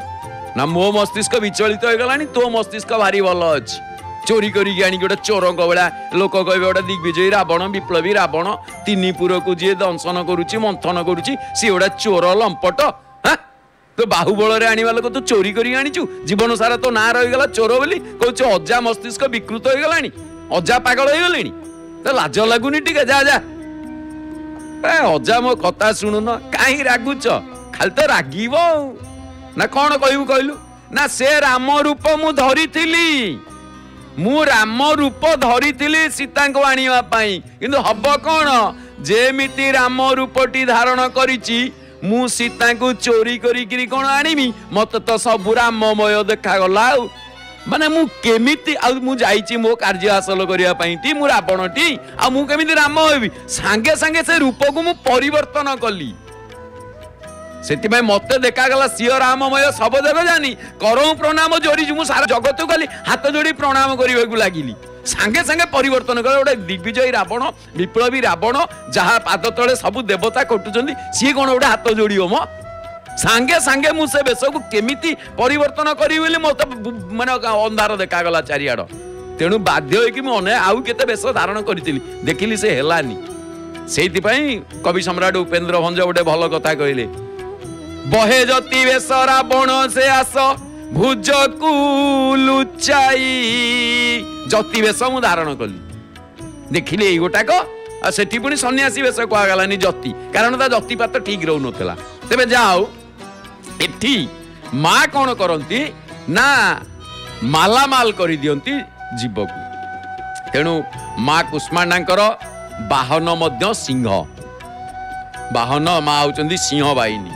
ना मो मस्तिष्क विचलित हो गलानी तो मस्तिष्क भारी भल अच्छी चोरी करी आनी गोटे चोर भाया लोक कहे गोटे दिग्विजयी रावण विप्लवी रावण तीन पुर को जी दंशन करुच्ची मंथन करुच्ची सी गोटे चोर लंपट हाँ तो बाहुबल आने लोक तू चोरी करी आनीचु जीवन सारा तो ना रहीगला चोर बोली कहूँ अजा मस्तिष्क विकृत हो गलानी अजा पागल हो गले तो लाज लगुनि टिके जा जा अजा मो कथा शुणुन कहीं रागुच खाली तो रागिब ना कौन कहू कहलु ना से राम रूप मु धरी मु राम रूप धरी सीता को आनिबा पई किंतु हब कौन जेमिति राम रूपटी धारण करिछि मु सीता को चोरी करी कौन आनिमी मत तो सब राममय देखा गला माने मु केमिति आ मु जाईची मो कार्य हासिल करिया पई टी मु रावणटी आ मु केमिति राम हेबी सांगे सांगे से रूप को मु परिवर्तन कली सेति में मते देखा गला सियो राममय सब देव जानी करौ प्रणाम जोड़ी मु सारा जगत गली हाथ जोड़ी प्रणाम करिवे को लागिली सांगे सांगे परिवर्तन कर गोटे दिग्विजयी रावण विप्लवी रावण जहा पाद तले सब देवता कटुचंदी सी कोन गोटे हाथ जोड़ियो म सांगे सांगे मु से बेस को केमिति परिवर्तन करी बोली मत माने अंधार देखा गला चारियाड तेणु बाध्य होई कि मु अने आउ केते बेस धारण करितिली देखिली से हेलानी सेति पई कवि सम्राट उपेंद्र भंज गोटे भल कथा कहले बहे जति बेस रावण से आस भुज को लुचाई जति बेस मु धारण कली देखिली एई गोटाक आ सेठी पुनी सन्यासी बेस को आगलानी जति कारण ता जति पात ठीक रहउ नथला तेबे जाओ एठी माँ कौन करती ना मालामाल कर दियंती जीव को तेणु माँ कुष्मांडांकर बाहन मध्य सिंह बाहन माँ होचंदी सिंह बाहिनी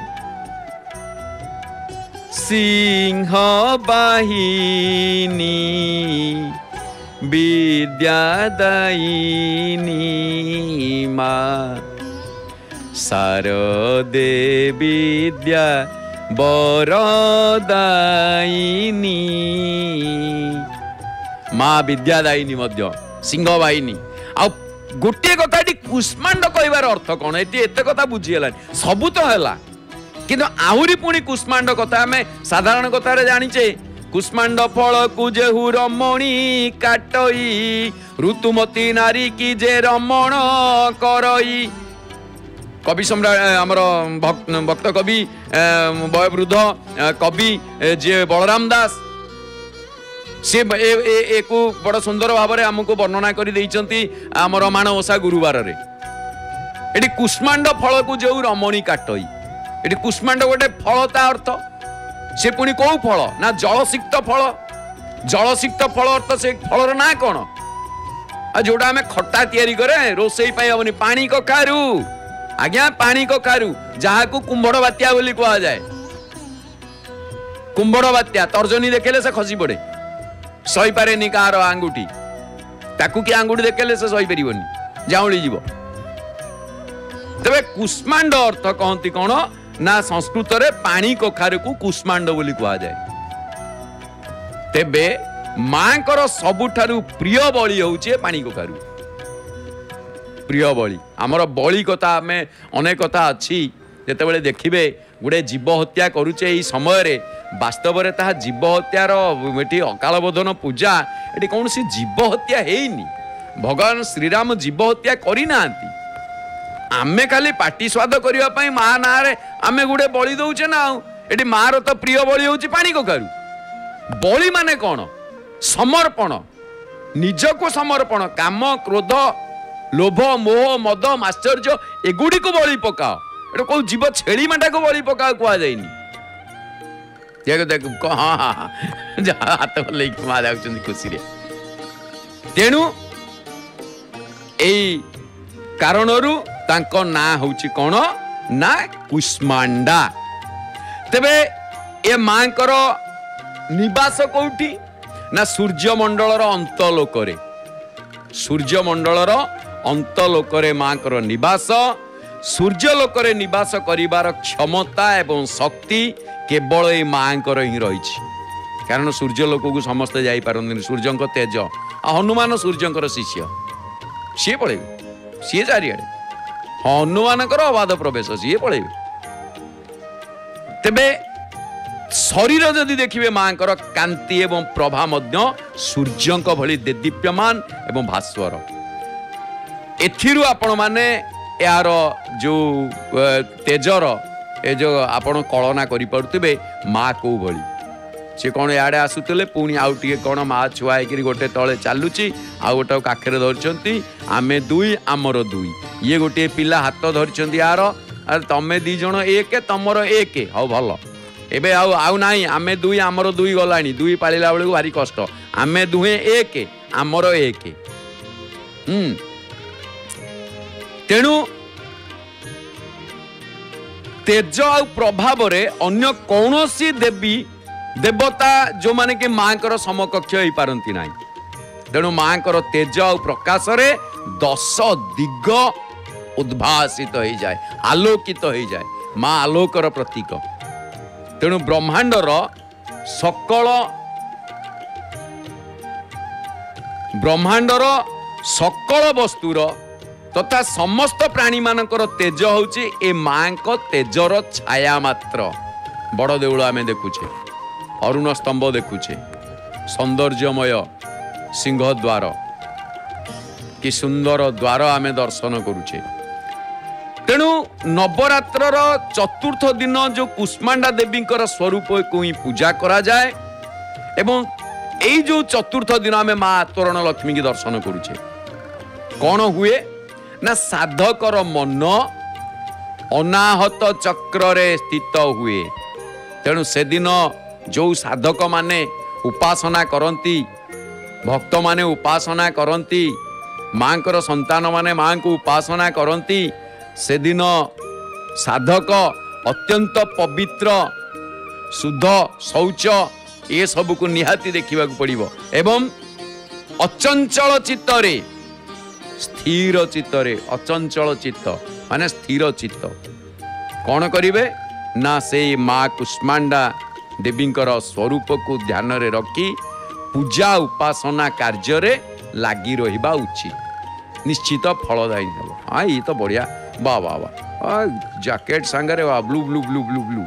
सिंह बाहिनी विद्यादायिनी माँ शारदे विद्या बरदायिनी माँ विद्यादायिनी मध्य सिंह बाहिनी आ गोटे कथा कुष्मांड कहबार अर्थ कौन ये एत कथा बुझीगला सबू तो है किंतु आहुरी पुणी कुष्मांड कथा आम साधारण कथा जानीचे कुष्मांड फल को जेहू रमणी काटई ऋतुमती नारी की जे रमण करई कवि सम्राट आमर भक्त कवि वयोवृद्ध कवि जे बलराम दास से एक बड़ सुंदर भाव में आमको वर्णना कर आमर माणवसा गुरुवार रे एटी कुष्मांड फल को जो रमणी काटई एटी कुष्मांड गोटे फल ता अर्थ से पुणी कौ फल ना जलसिक्त फल जलसिक्त फल अर्थ से फलर ना कौन आ जोटा आम खट्टा तैयारी करे रोसई पाई हबनी पानी कखारू आज्ञा पानी कखारू जहाँ को कुंभड़ बात्या बोली कहा जाए कुंभड़ बात्या तर्जनी देखेले से खसी पड़े सही पारे नि कार आंगुठी ताकू कि आंगुठी देखेले से सही परिबनी जाउली जीव तबे कुष्मांड अर्थ कहती कौन ना संस्कृत रे पानी कखारू को कुष्मांड बोली कहा जाए तेबे मां कर सबुठारु प्रिय बलि होउचे पानी कखारू प्रिय बलि आमर बलि कथा आम अनेक कथा अच्छी जिते देखिए गोटे जीव हत्या करुचे यही समय वास्तव में ता जीव हत्यार ये अकाल बोधन पूजा ये कौन सी जीव हत्या हैनी भगवान श्रीराम जीव हत्या करना आमे खाली पाटी स्वाद करने माँ ना आमे गोटे बलि दौचे ना ये मार तो प्रिय बलि होउची पानी कखारू बलि माने कौन समर्पण निज को समर्पण काम क्रोध लोभ मोह मद माश्चर्य एगुड़ी को बलि पकाओ एटा को जीव छेली मांटा को बलि पकाओ कहा जाइनी देख हाँ हाँ हाथ लेकिन माँ जाऊँ खुशी रे तेणु एई कारणरू तांको ना होची कौन ना कुष्मांडा तेबे ए मां करो निवास कोठी ना सूर्यमंडल अंतलोक रे सूर्यमंडल अंतलोक मां कर निवास सूर्यलोक निवास करिवार क्षमता एवं शक्ति केवल ए मां कर ही रही कारण सूर्यलोक को समस्ते जाई पारन सूर्य तेज आ हनुमान सूर्यंकर शिष्य सी पड़े सी चारिड़े हनुमान अबाध प्रवेश सी पड़े तेबे शरीर जदि देखिए माँ कांति एवं प्रभा मध्य सूर्य भली देदीप्यमान एवं भास्वर एथिरु आपण माने यार जो तेजर ए जो आपण कलना करि पड़ुथिबे माँ को भली सी कौन इे आसुले पुणी आउ टे कौन माँ छुआ होकर गोटे तले चलुची आउ गोटे काखरे धरती आमे दुई आमर दुई ये गोटे पिला हाथ धरती यार अरे तमें दी जन एक तमर एक हौ भल एबे आउ आउ नाही आमे दुई आमर दुई गलानी दुई पालिला बेलू भारी कष्ट आमे दुहे एक आमर एक हम्म तेणु तेज आ प्रभाव रे अन्य कौनसी देवी देवता जो माने कि माँ कर समकक्ष हो पारती ना तेणु माँ कर तेज आ प्रकाश रे दश दिग उद्भासित हो जाए आलोकित हो जाए माँ आलोकर प्रतीक तेणु ब्रह्मांडर सकल ब्रह्मांडर सकल वस्तुर तथा समस्त प्राणी मानकर तेज होची ए माँ को तेजर छाया मात्र बड़ देउल आमे देखुछे अरुण स्तंभ देखुछे सौंदर्यमय सिंह द्वार कि सुंदर द्वार आमे दर्शन करुछे तेणु नवरात्र चतुर्थ दिन जो कुष्मांडा देवी स्वरूप को ही पूजा करा जाए एवं एई जो चतुर्थ दिन आमे माँ तोरण लक्ष्मी की दर्शन करुछे कौन हुए ना साधकर मन अनाहत चक्र रे स्थित हुए तेणु से दिन जो साधक माने उपासना करती भक्त माने उपासना करती माँ को संतान माने माँ को उपासना करती से दिन साधक अत्यंत पवित्र शुद्ध शौच ये सब को निहाती देखा पड़िबो एवं अचंचल चित्तरे स्थिर चित्तरे अचंचल चित्त माने स्थिर चित्त कौन करिवे ना से माँ कुष्मांडा देवींकर स्वरूप को ध्यान रे रखी पूजा उपासना कार्य रे लागी रहिबा उचित निश्चित फलदायी हेबो। हाँ ये तो बढ़िया वाह वाह वाह जैकेट सांगरे वाह blue blue blue blue blue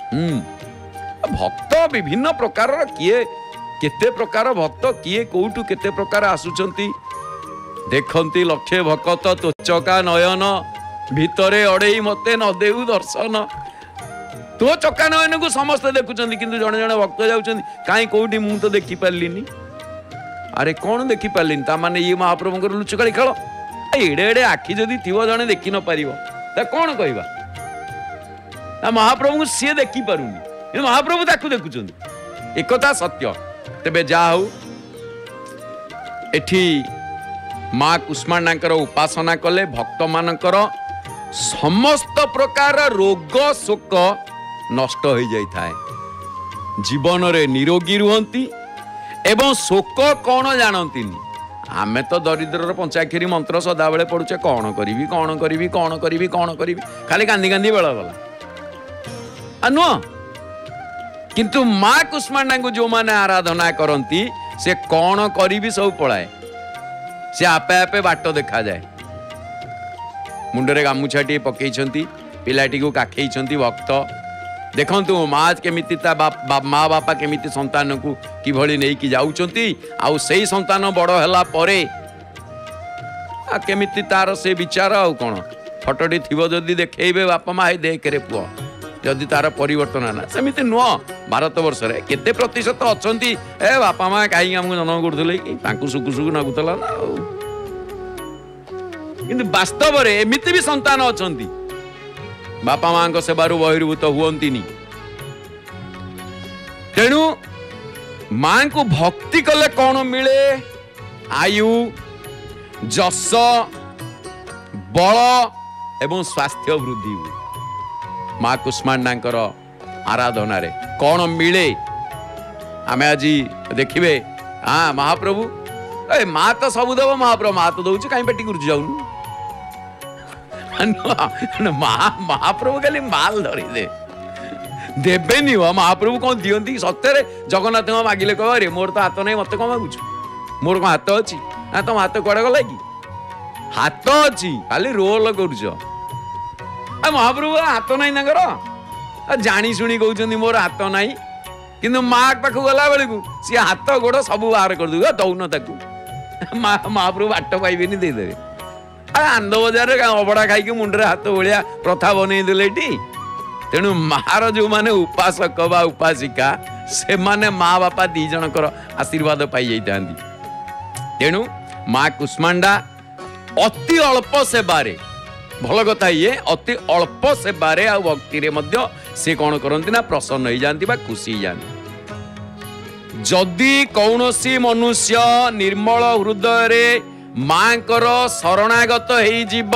हम्म भक्त विभिन्न प्रकार किए केते प्रकार भक्त किए कोठू केते प्रकार आसुचंती देखंती लक्षे भक्त तोचका नयन भितरे अड़ेई मते न देउ दर्शन तो चका नयन को समस्त देखुचंती किंतु जने जने भक्त जाउचंती काई कोठी मु तो देखि पारलिनी अरे कौन देखि पारलिनी ता माने ये महाप्रभुंकर लुचकाली खेल एड़े एड़े आखि जदि थिवो जने देखि न पारिबो ता कौन कहबा ता महाप्रभु सी देखि पारुनी महाप्रभु ताकू देखुचंती एकता सत्य तेबे जा हो एठी माँ कुष्मांडांकर उपासना कले भक्त मानकर समस्त प्रकार रोग शोक नष्ट हो जाए जीवन रे निरोगी रुहंती एवं शोक कौन जानती आमे तो दरिद्र पंचाक्षरी मंत्र सदा बेले पढ़ुचे कौन करी कौन करी कौन करी कौन करी खाली कांदी कांदी बेला गला नुह किंतु माँ कुष्मांडा को जो माने आराधना करती से कौन करी सब पलाए से आपे आपे बाट देखा जाए मुंडरे गामुछाटी पकई पिलाटी को काखई भक्त देखंतु माँ केमिति ता बाप माँ बापा केमिति संतान को किभली नहीं कि जाउचंती आउ सेही संतान बड़ होला परे आ केमिति तार से विचार आउ कोन फटोटी थिबो जदी देखेइबे बापा माँ देख रे पुओ जदि तार परिवर्तन ना सेमिति नुह भारत वर्ष रे केते प्रतिशत अछंती ए बापा माँ कहीं हमको जन्म करथले कि तांकु सुकु सुकु नगुतला ना किंतु वास्तव रे एमिति भी संतान अछंती बापा माँ को सेवारु बहिर्भूत हुअंती तेणु माँ को भक्ति कले कौन मिले आयु जस बल एवं स्वास्थ्य वृद्धि हुए माँ कुष्मांडांकर आराधना रे कौन मिले आमे आज देखिए हाँ महाप्रभु ए माँ तो सब देव महाप्रभु माँ तो दौच कहीं पेटी कर जाऊन महाप्रभु खाली माल धरी दे देवेनी हो महाप्रभु कौन दियंती सत्य जगन्नाथ मागिले कह रे मोर तो हाथ नहीं मत कौन मागुच मोर कौन हाथ अच्छी ना तुम हाथ कड़े गला कि हाथ अच्छी खाली रोल करुच महाप्रभु हाथ नहीं जानी शुणी कहते मोर हाथ नहीं किंतु माँ पाख गला बेलू सी हाथ गोड़ सब बाहर कर दूगा दौन ताकू माँ महाप्रभु बाट पाइबे देदेवे आनंद बजार अबड़ा खाई मुंडे हाथ भाया प्रथा बनईदे तेणु मार जो माने उपासक बा उपासिका से माने माँ बापा दी जनकर आशीर्वाद पाई जाती तेणु माँ कुष्मांडा अति अल्प सेवारे भल कथा ये अति अल्प सेवारे आ भक्ति रे मध्य से कौन करती ना प्रसन्न हो जाती बा खुशी जाती जदि कौनसी मनुष्य निर्मल हृदय रे माँ कर शरणागत हो जीव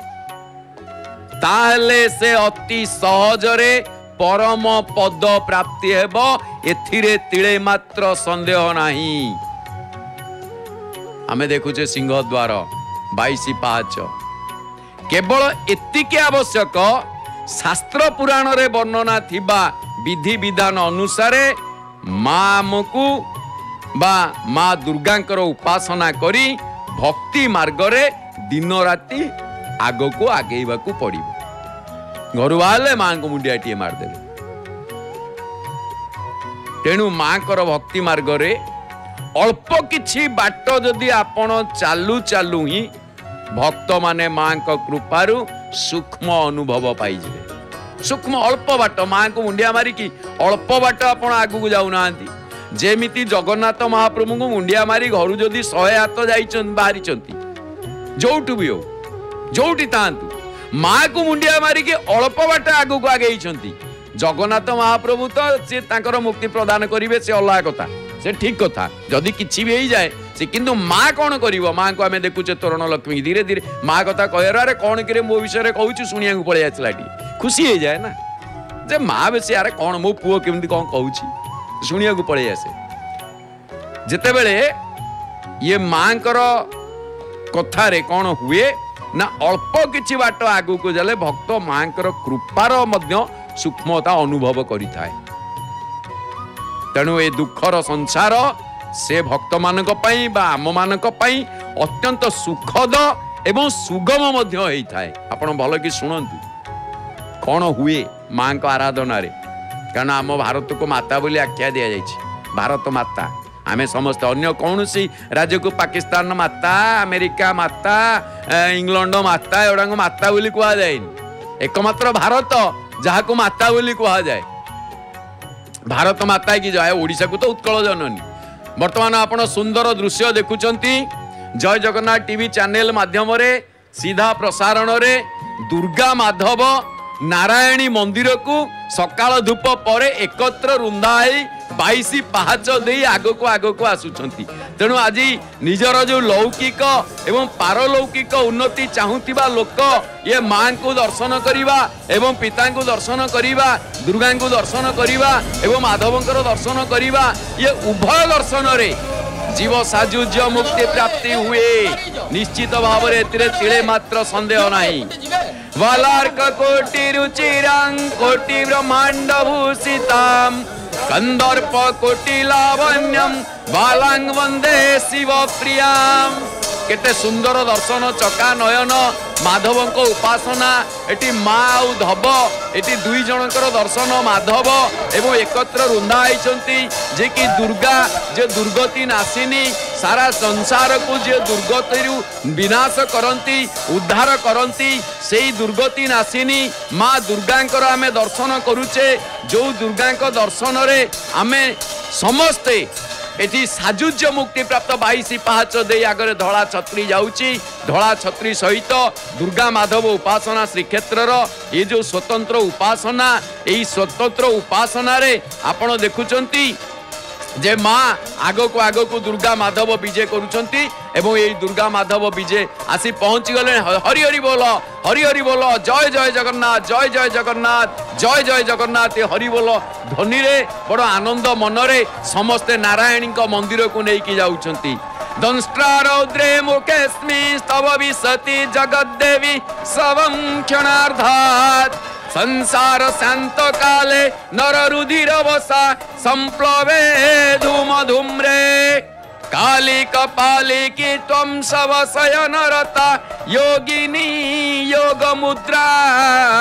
ताहले से अति सहजरे परम पद प्राप्ति हेबो एथिरे तिळे मात्र संदेह नहीं। आमे देखुचे सिंह द्वार बाईस पाँच केवल एतिके आवश्यक शास्त्र पुराण रे वर्णना थिबा विधि विधान अनुसारे माँ आमको बा माँ दुर्गांकर उपासना करी भक्ति मार्ग रे दिन राति आग को आगेवा को पड़िबो घर बाहर माँ को मुंडियाटीए मारदेवे तेणु माँ कर भक्ति मार्ग रे अल्प किछि बाट जदि आपण चालू चालू ही भक्त माने माँ को कृपारु सूक्ष्म अनुभव पाइजे सूक्ष्म अल्प बाट माँ को मुंडिया मारिकी अल्प बाट आपण आगु जाऊ नांती जेमिति जगन्नाथ महाप्रभु को मुंडिया मारी घर जदि शहे हाथ जाइछन बाहरी जोटू भी हो जोटी तांतु माँ को मुंडिया मारिकी अल्प बाट आगु को आगे जगन्नाथ महाप्रभु तो सी तांकर मुक्ति प्रदान करिवे से अलग कथा से ठीक कथा जदि किछि भी हो जाए से किंतु माँ कौन करिवो माँ को आमे देखुचे तोरण लक्ष्मी धीरे धीरे माँ कथा कहर अरे कौन कि मो विषय कहूँ शुणिया पलि आसला खुशी हो जाए ना जे माँ बेसी अरे कौन मो पुओ केमती कौन कहूँ शुणिया पलि आसे जिते बेले ये माँ कथा रे कौन हुए ना अल्प किछि बाट आगु को जाले भक्त माँ कृपार मध्य सूक्ष्मता अनुभव करिथाए तेणु ए दुखर संसार से भक्त मानक पई बा आम मानक पई अत्यंत सुखद एवं सुगम मध्य होई थाए आपण भल कि सुनंतु कौन हुए माँ को आराधना रे कारण आम भारत को माता बोली आख्या दिया जाइछि भारत माता आमे समस्त अन्य कौन सी राज्य को पाकिस्तान माता अमेरिका माता इंग्लैंड माता एवं को माता बोली कहा जाए एकमात्र भारत जहाँ को माता बोली कहा जाए भारत माता की जाए ओडिशा को तो उत्कल जननी वर्तमान आपण सुंदर दृश्य देखुचंती जय जगन्नाथ टीवी चैनल माध्यम रे सीधा प्रसारण रे दुर्गा माधव नारायणी मंदिर को सकाळ धूप पर एकत्र रुंधाई बाईस पाहाच दे आग को आग को आसुचंती तेणु आज निजर जो लौकिक एवं पारलौकिक उन्नति चाहूथिबा लोक ये माँ को दर्शन करिबा एवं पिता को दर्शन करिबा दुर्गा को दर्शन करिबा एवं माधवंकर दर्शन करिबा ये उभय दर्शन रे जीव साजुज्य मुक्ति प्राप्ति हुए निश्चित भाव रे एतिरे तिळे मात्र संदेह नहीं। वालार्क कोटि रुचिरां कोटि ब्रह्मांड भूषितां कंदर्प कोटि लावण्यम बालांग वंदे शिव प्रियाम केते सुंदर दर्शन चका नयन माधव को उपासना एटी माँ आउ धब एटी दुई जनकर दर्शन माधव एवं एकत्र रुंधा होइचंती जे कि दुर्गा जे दुर्गति नासिनी सारा संसार को जे दुर्गति विनाश करंती उद्धार करंती सेई दुर्गति नासिनी माँ दुर्गांकर आमे दर्शन करूचे जो दुर्गांक दर्शन रे आमे समस्ते एटी साजुज्य मुक्ति प्राप्त बाईस पाहाच दे आगे धला छत्री जाउची धला छत्री सहित दुर्गा माधव उपासना श्रीक्षेत्र ये जो स्वतंत्र उपासना यही स्वतंत्र उपासना रे आपण देखुचंती जे माँ आग को आग को दुर्गा माधव विजय करुचंती एवं ये दुर्गा माधव विजय आसी पहुंची गले हरि हरि बोल हरि हरि बोल जय जय जगन्नाथ जय जय जगन्नाथ जय जय जगन्नाथ हरि बोल ध्वनि रे बड़ आनंद मनरे समस्ते नारायणी मंदिर को लेकिन जाउछंती दंष्ट्रारौद्रे मुखेस्मि स्तव विसति जगद्देवी सवं क्षणार्धात् संसार शांत काले नर रुधिर वसा संप्लवे धूम धूम्रे काली कपाली की त्वं शव शयन रता योगिनी योग मुद्रा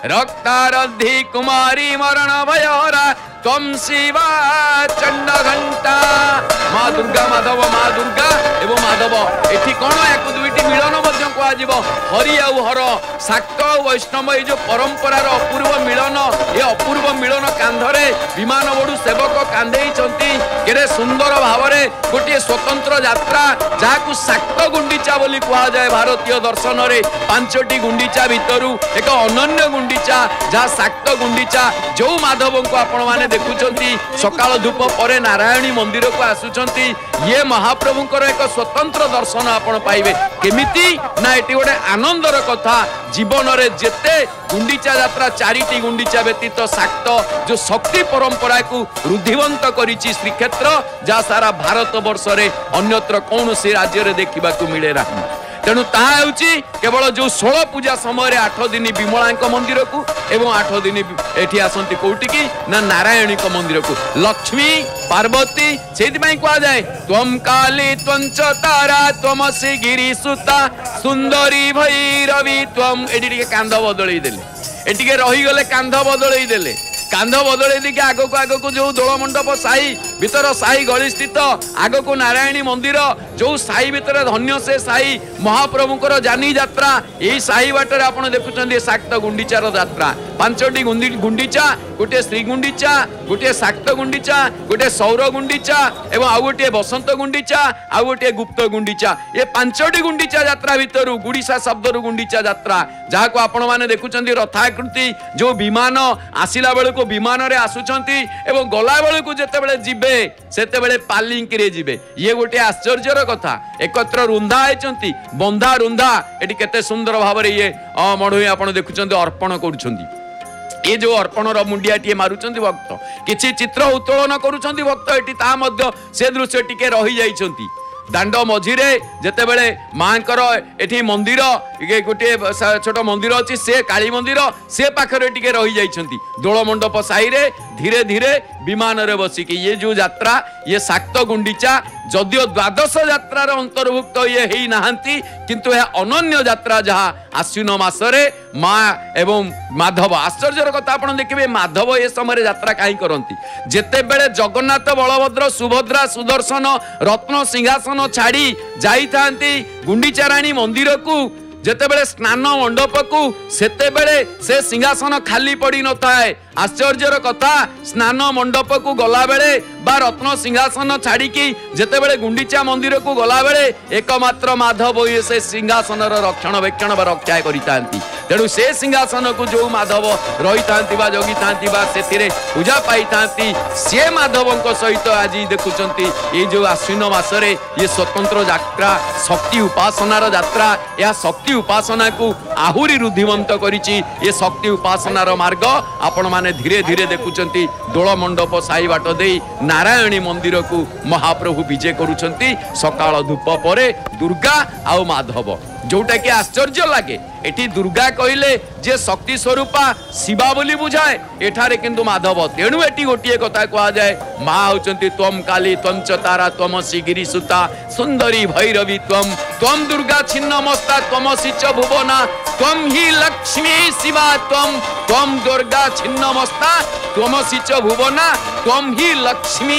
रक्तारद्धि कुमारी मरण भयहरा तम शिवा चंड घंटा माँ दुर्गा माधव माँ दुर्गा एवं माधव एठी कौन या दुईटी मिलन कह हरि आउ हर शाक्त वैष्णव ये जो परंपरार अपूर्व मिलन ये अपूर्व मिलन कांधरे विमान बड़ू सेवक कांधे केरे सुंदर भाव में गोटे स्वतंत्र यात्रा जहाँ शाक्त गुंडीचा बोली कह जाए भारतीय दर्शन में पांचटी गुंडीचा भितर एक अनन्य गुंडीचा जहाँ शाक्त गुंडीचा जो माधव को आपण मैंने देखुंट सकाल धूप पर नारायणी मंदिर को आसुंच ये महाप्रभुंकर एक स्वतंत्र दर्शन आपण पाइबे केमिति ना एटी गोटे आनंदर कथा जीवन रे जेते गुंडीचा यात्रा चारिटी गुंडीचा व्यतीत शाक्त जो शक्ति परंपरा को रुधिवंत करिछि श्रीक्षेत्र जहाँ सारा भारत वर्ष रे अन्यत्र कौन से राज्य रे देखा मिले ना तेणु ताहा केवल जो षोल पूजा समय आठ दिन विमला मंदिर को एवं आठ दिन एठी आसंती कोउटी की ना नारायणी मंदिर को लक्ष्मी पार्वती से कह जाए त्वम काली त्वंच तारा त्वमसी गिरी सुता सुंदरी भैरवी त्वम एटी कांध बदल देले एटी रहीगले कांध बदल देले कांध बदल दी आग को आग को जो दोल मंडप साई भीतर साई गली स्थित आग को नारायणी मंदिर जो साई भीतर धन्य से साई महाप्रभुंकर जानी यात्रा यही साई बाटर आप देखुं शाक्त गुंडीचार यात्रा पांचटी गुंडीचा गोटे श्री गुंडीचा गोटे शाक्त गुंडीचा गोटे सौर गुंडीचा एवं आउ गोटे बसंत गुंडीचा आउ गोटे गुप्त गुंडीचा ये पांचटी गुंडीचा यात्रा भीतर गुड़ीसा शब्द गुंडीचा यात्रा जहाँ को आपण मैंने देखुं रथाकृति जो विमान आसिला बेलू विमान रे आसुचंती एवं गला बेलू जेतेबेले जिबे सेतेबेले पालिंकी रे जिबे ये गोटे आश्चर्यर कथा एकत्र रुंधा आइचंती बंधा रुंधा एटी केते सुंदर भाव रे ये मणुई आपण देखुचंती अर्पण करूचंती ये जो अर्पण मुंडियाटे मारुचंती भक्त किछि चित्र उत्तोलन करूचंती भक्त एटी ता मध्य से दृश्य टिके रही जाइचंती दांड मझिरे जेतेबेले मांकर एठी मंदिर गोटे छोट मंदिर अच्छी से काली मंदिर से पाखरे टिके रही जाइछंती दोल मंडप साई रे धीरे धीरे विमान रे बसिकी ये जो यात्रा ये शाक्त गुंडीचा जदियो द्वादश यात्रार अंतर्भुक्त ये ही नाहंती किंतु यह अनन्य यात्रा जहाँ आश्विन मासरे माँ एवं माधव आश्चर्यर कथा आप देखिए माधव ये समय यात्रा कहीं करती जेते बेले जगन्नाथ बलभद्र सुभद्रा सुदर्शन रत्न सिंहासन छाड़ी जाई थांती गुंडीचा रानी मंदिर को जेते बेले स्नान मंडप को सेते बेले से सिंहासन खाली पड़ी न थाए आश्चर्यर कथा स्नान मंडप को गला बेले बा रत्न सिंहासन छाड़ी जेते बेले गुंडीचा मंदिर को गला बेले एकमात्र माधव ये से सिंहासन रक्षण वेक्षण बा रक्षा करितांती तेणु से सिंहासन को जो माधव रही थांती बा जगी थांती बा सेतिरे पूजा पाई थांती से माधवों सहित आज देखुचंती ये जो आश्विन मासरे ये स्वतंत्र यात्रा शक्ति उपासनार यात्रा यह शक्ति उपासना को आहुरी रुधिवंत करिछि ये शक्ति उपासनार मार्ग आपण माने धीरे धीरे देखुचंती दोल मंडप साई बाट दे नारायणी मंदिर को महाप्रभु विजय करुचंती सकाळ धूप परे दुर्गा आउ माधव जोटा कि आश्चर्य लगे एठी दुर्गा कहले जे शक्ति स्वरूपा शिवा बोली बुझाए एठारे किंतु माधव तेणु एठी गोटे कथा कह जाए माँ होचंती त्वम काली त्वंच तारा त्वमसी गिरी सुता सुंदरी भैरवी त्वम त्वम दुर्गा छिन्नमस्ता त्वमसी च भुवना त्वम ही लक्ष्मी शिवा त्वम त्वम दुर्गा छिन्नमस्ता त्वमसी च भुवना त्वम ही लक्ष्मी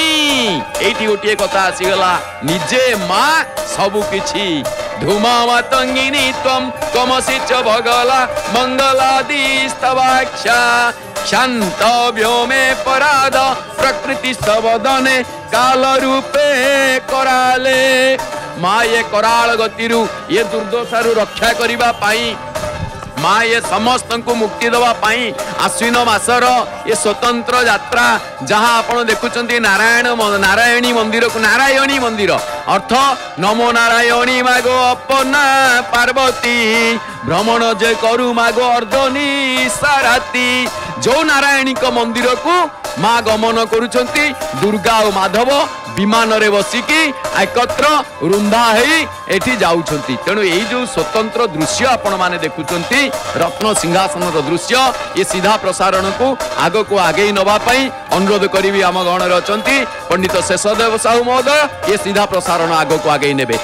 एठी गोटे कथा आसीगला निजे माँ सबु किछि धूमा मातंगिनी त्वम त्वमसी च भगला मंगलादि स्तवाक्षा शांत व्योमे पराध प्रकृति स्तवदने काल रूपे कराले माँ ये कराल गतिरु ये दुर्दशारु रक्षा करिबा पाई माँ ये समस्त को मुक्ति दवा पाई आश्विन मासर ये स्वतंत्र यात्रा जहाँ आप देखुंट नारायण नारायणी मंदिर को नारायणी मंदिर अर्थ नमो नारायणी मागो अपना पार्वती भ्रमण जे करू मागो अर्धनी साराती जो नारायणी मंदिर को माँ गमन करुचंती दुर्गा और माधव विमान रे बसिकी एकत्र रुंधा है एठी जाउछंती तेणु यही जो स्वतंत्र दृश्य आपण माने देखुचंती रत्न सिंहासन दृश्य ये सीधा प्रसारण को आग को आगे नवा पाई अनुरोध करी आम गण रे अछंती पंडित शेषदेव साहू महोदय ये सीधा प्रसारण आग को आगे नेबे।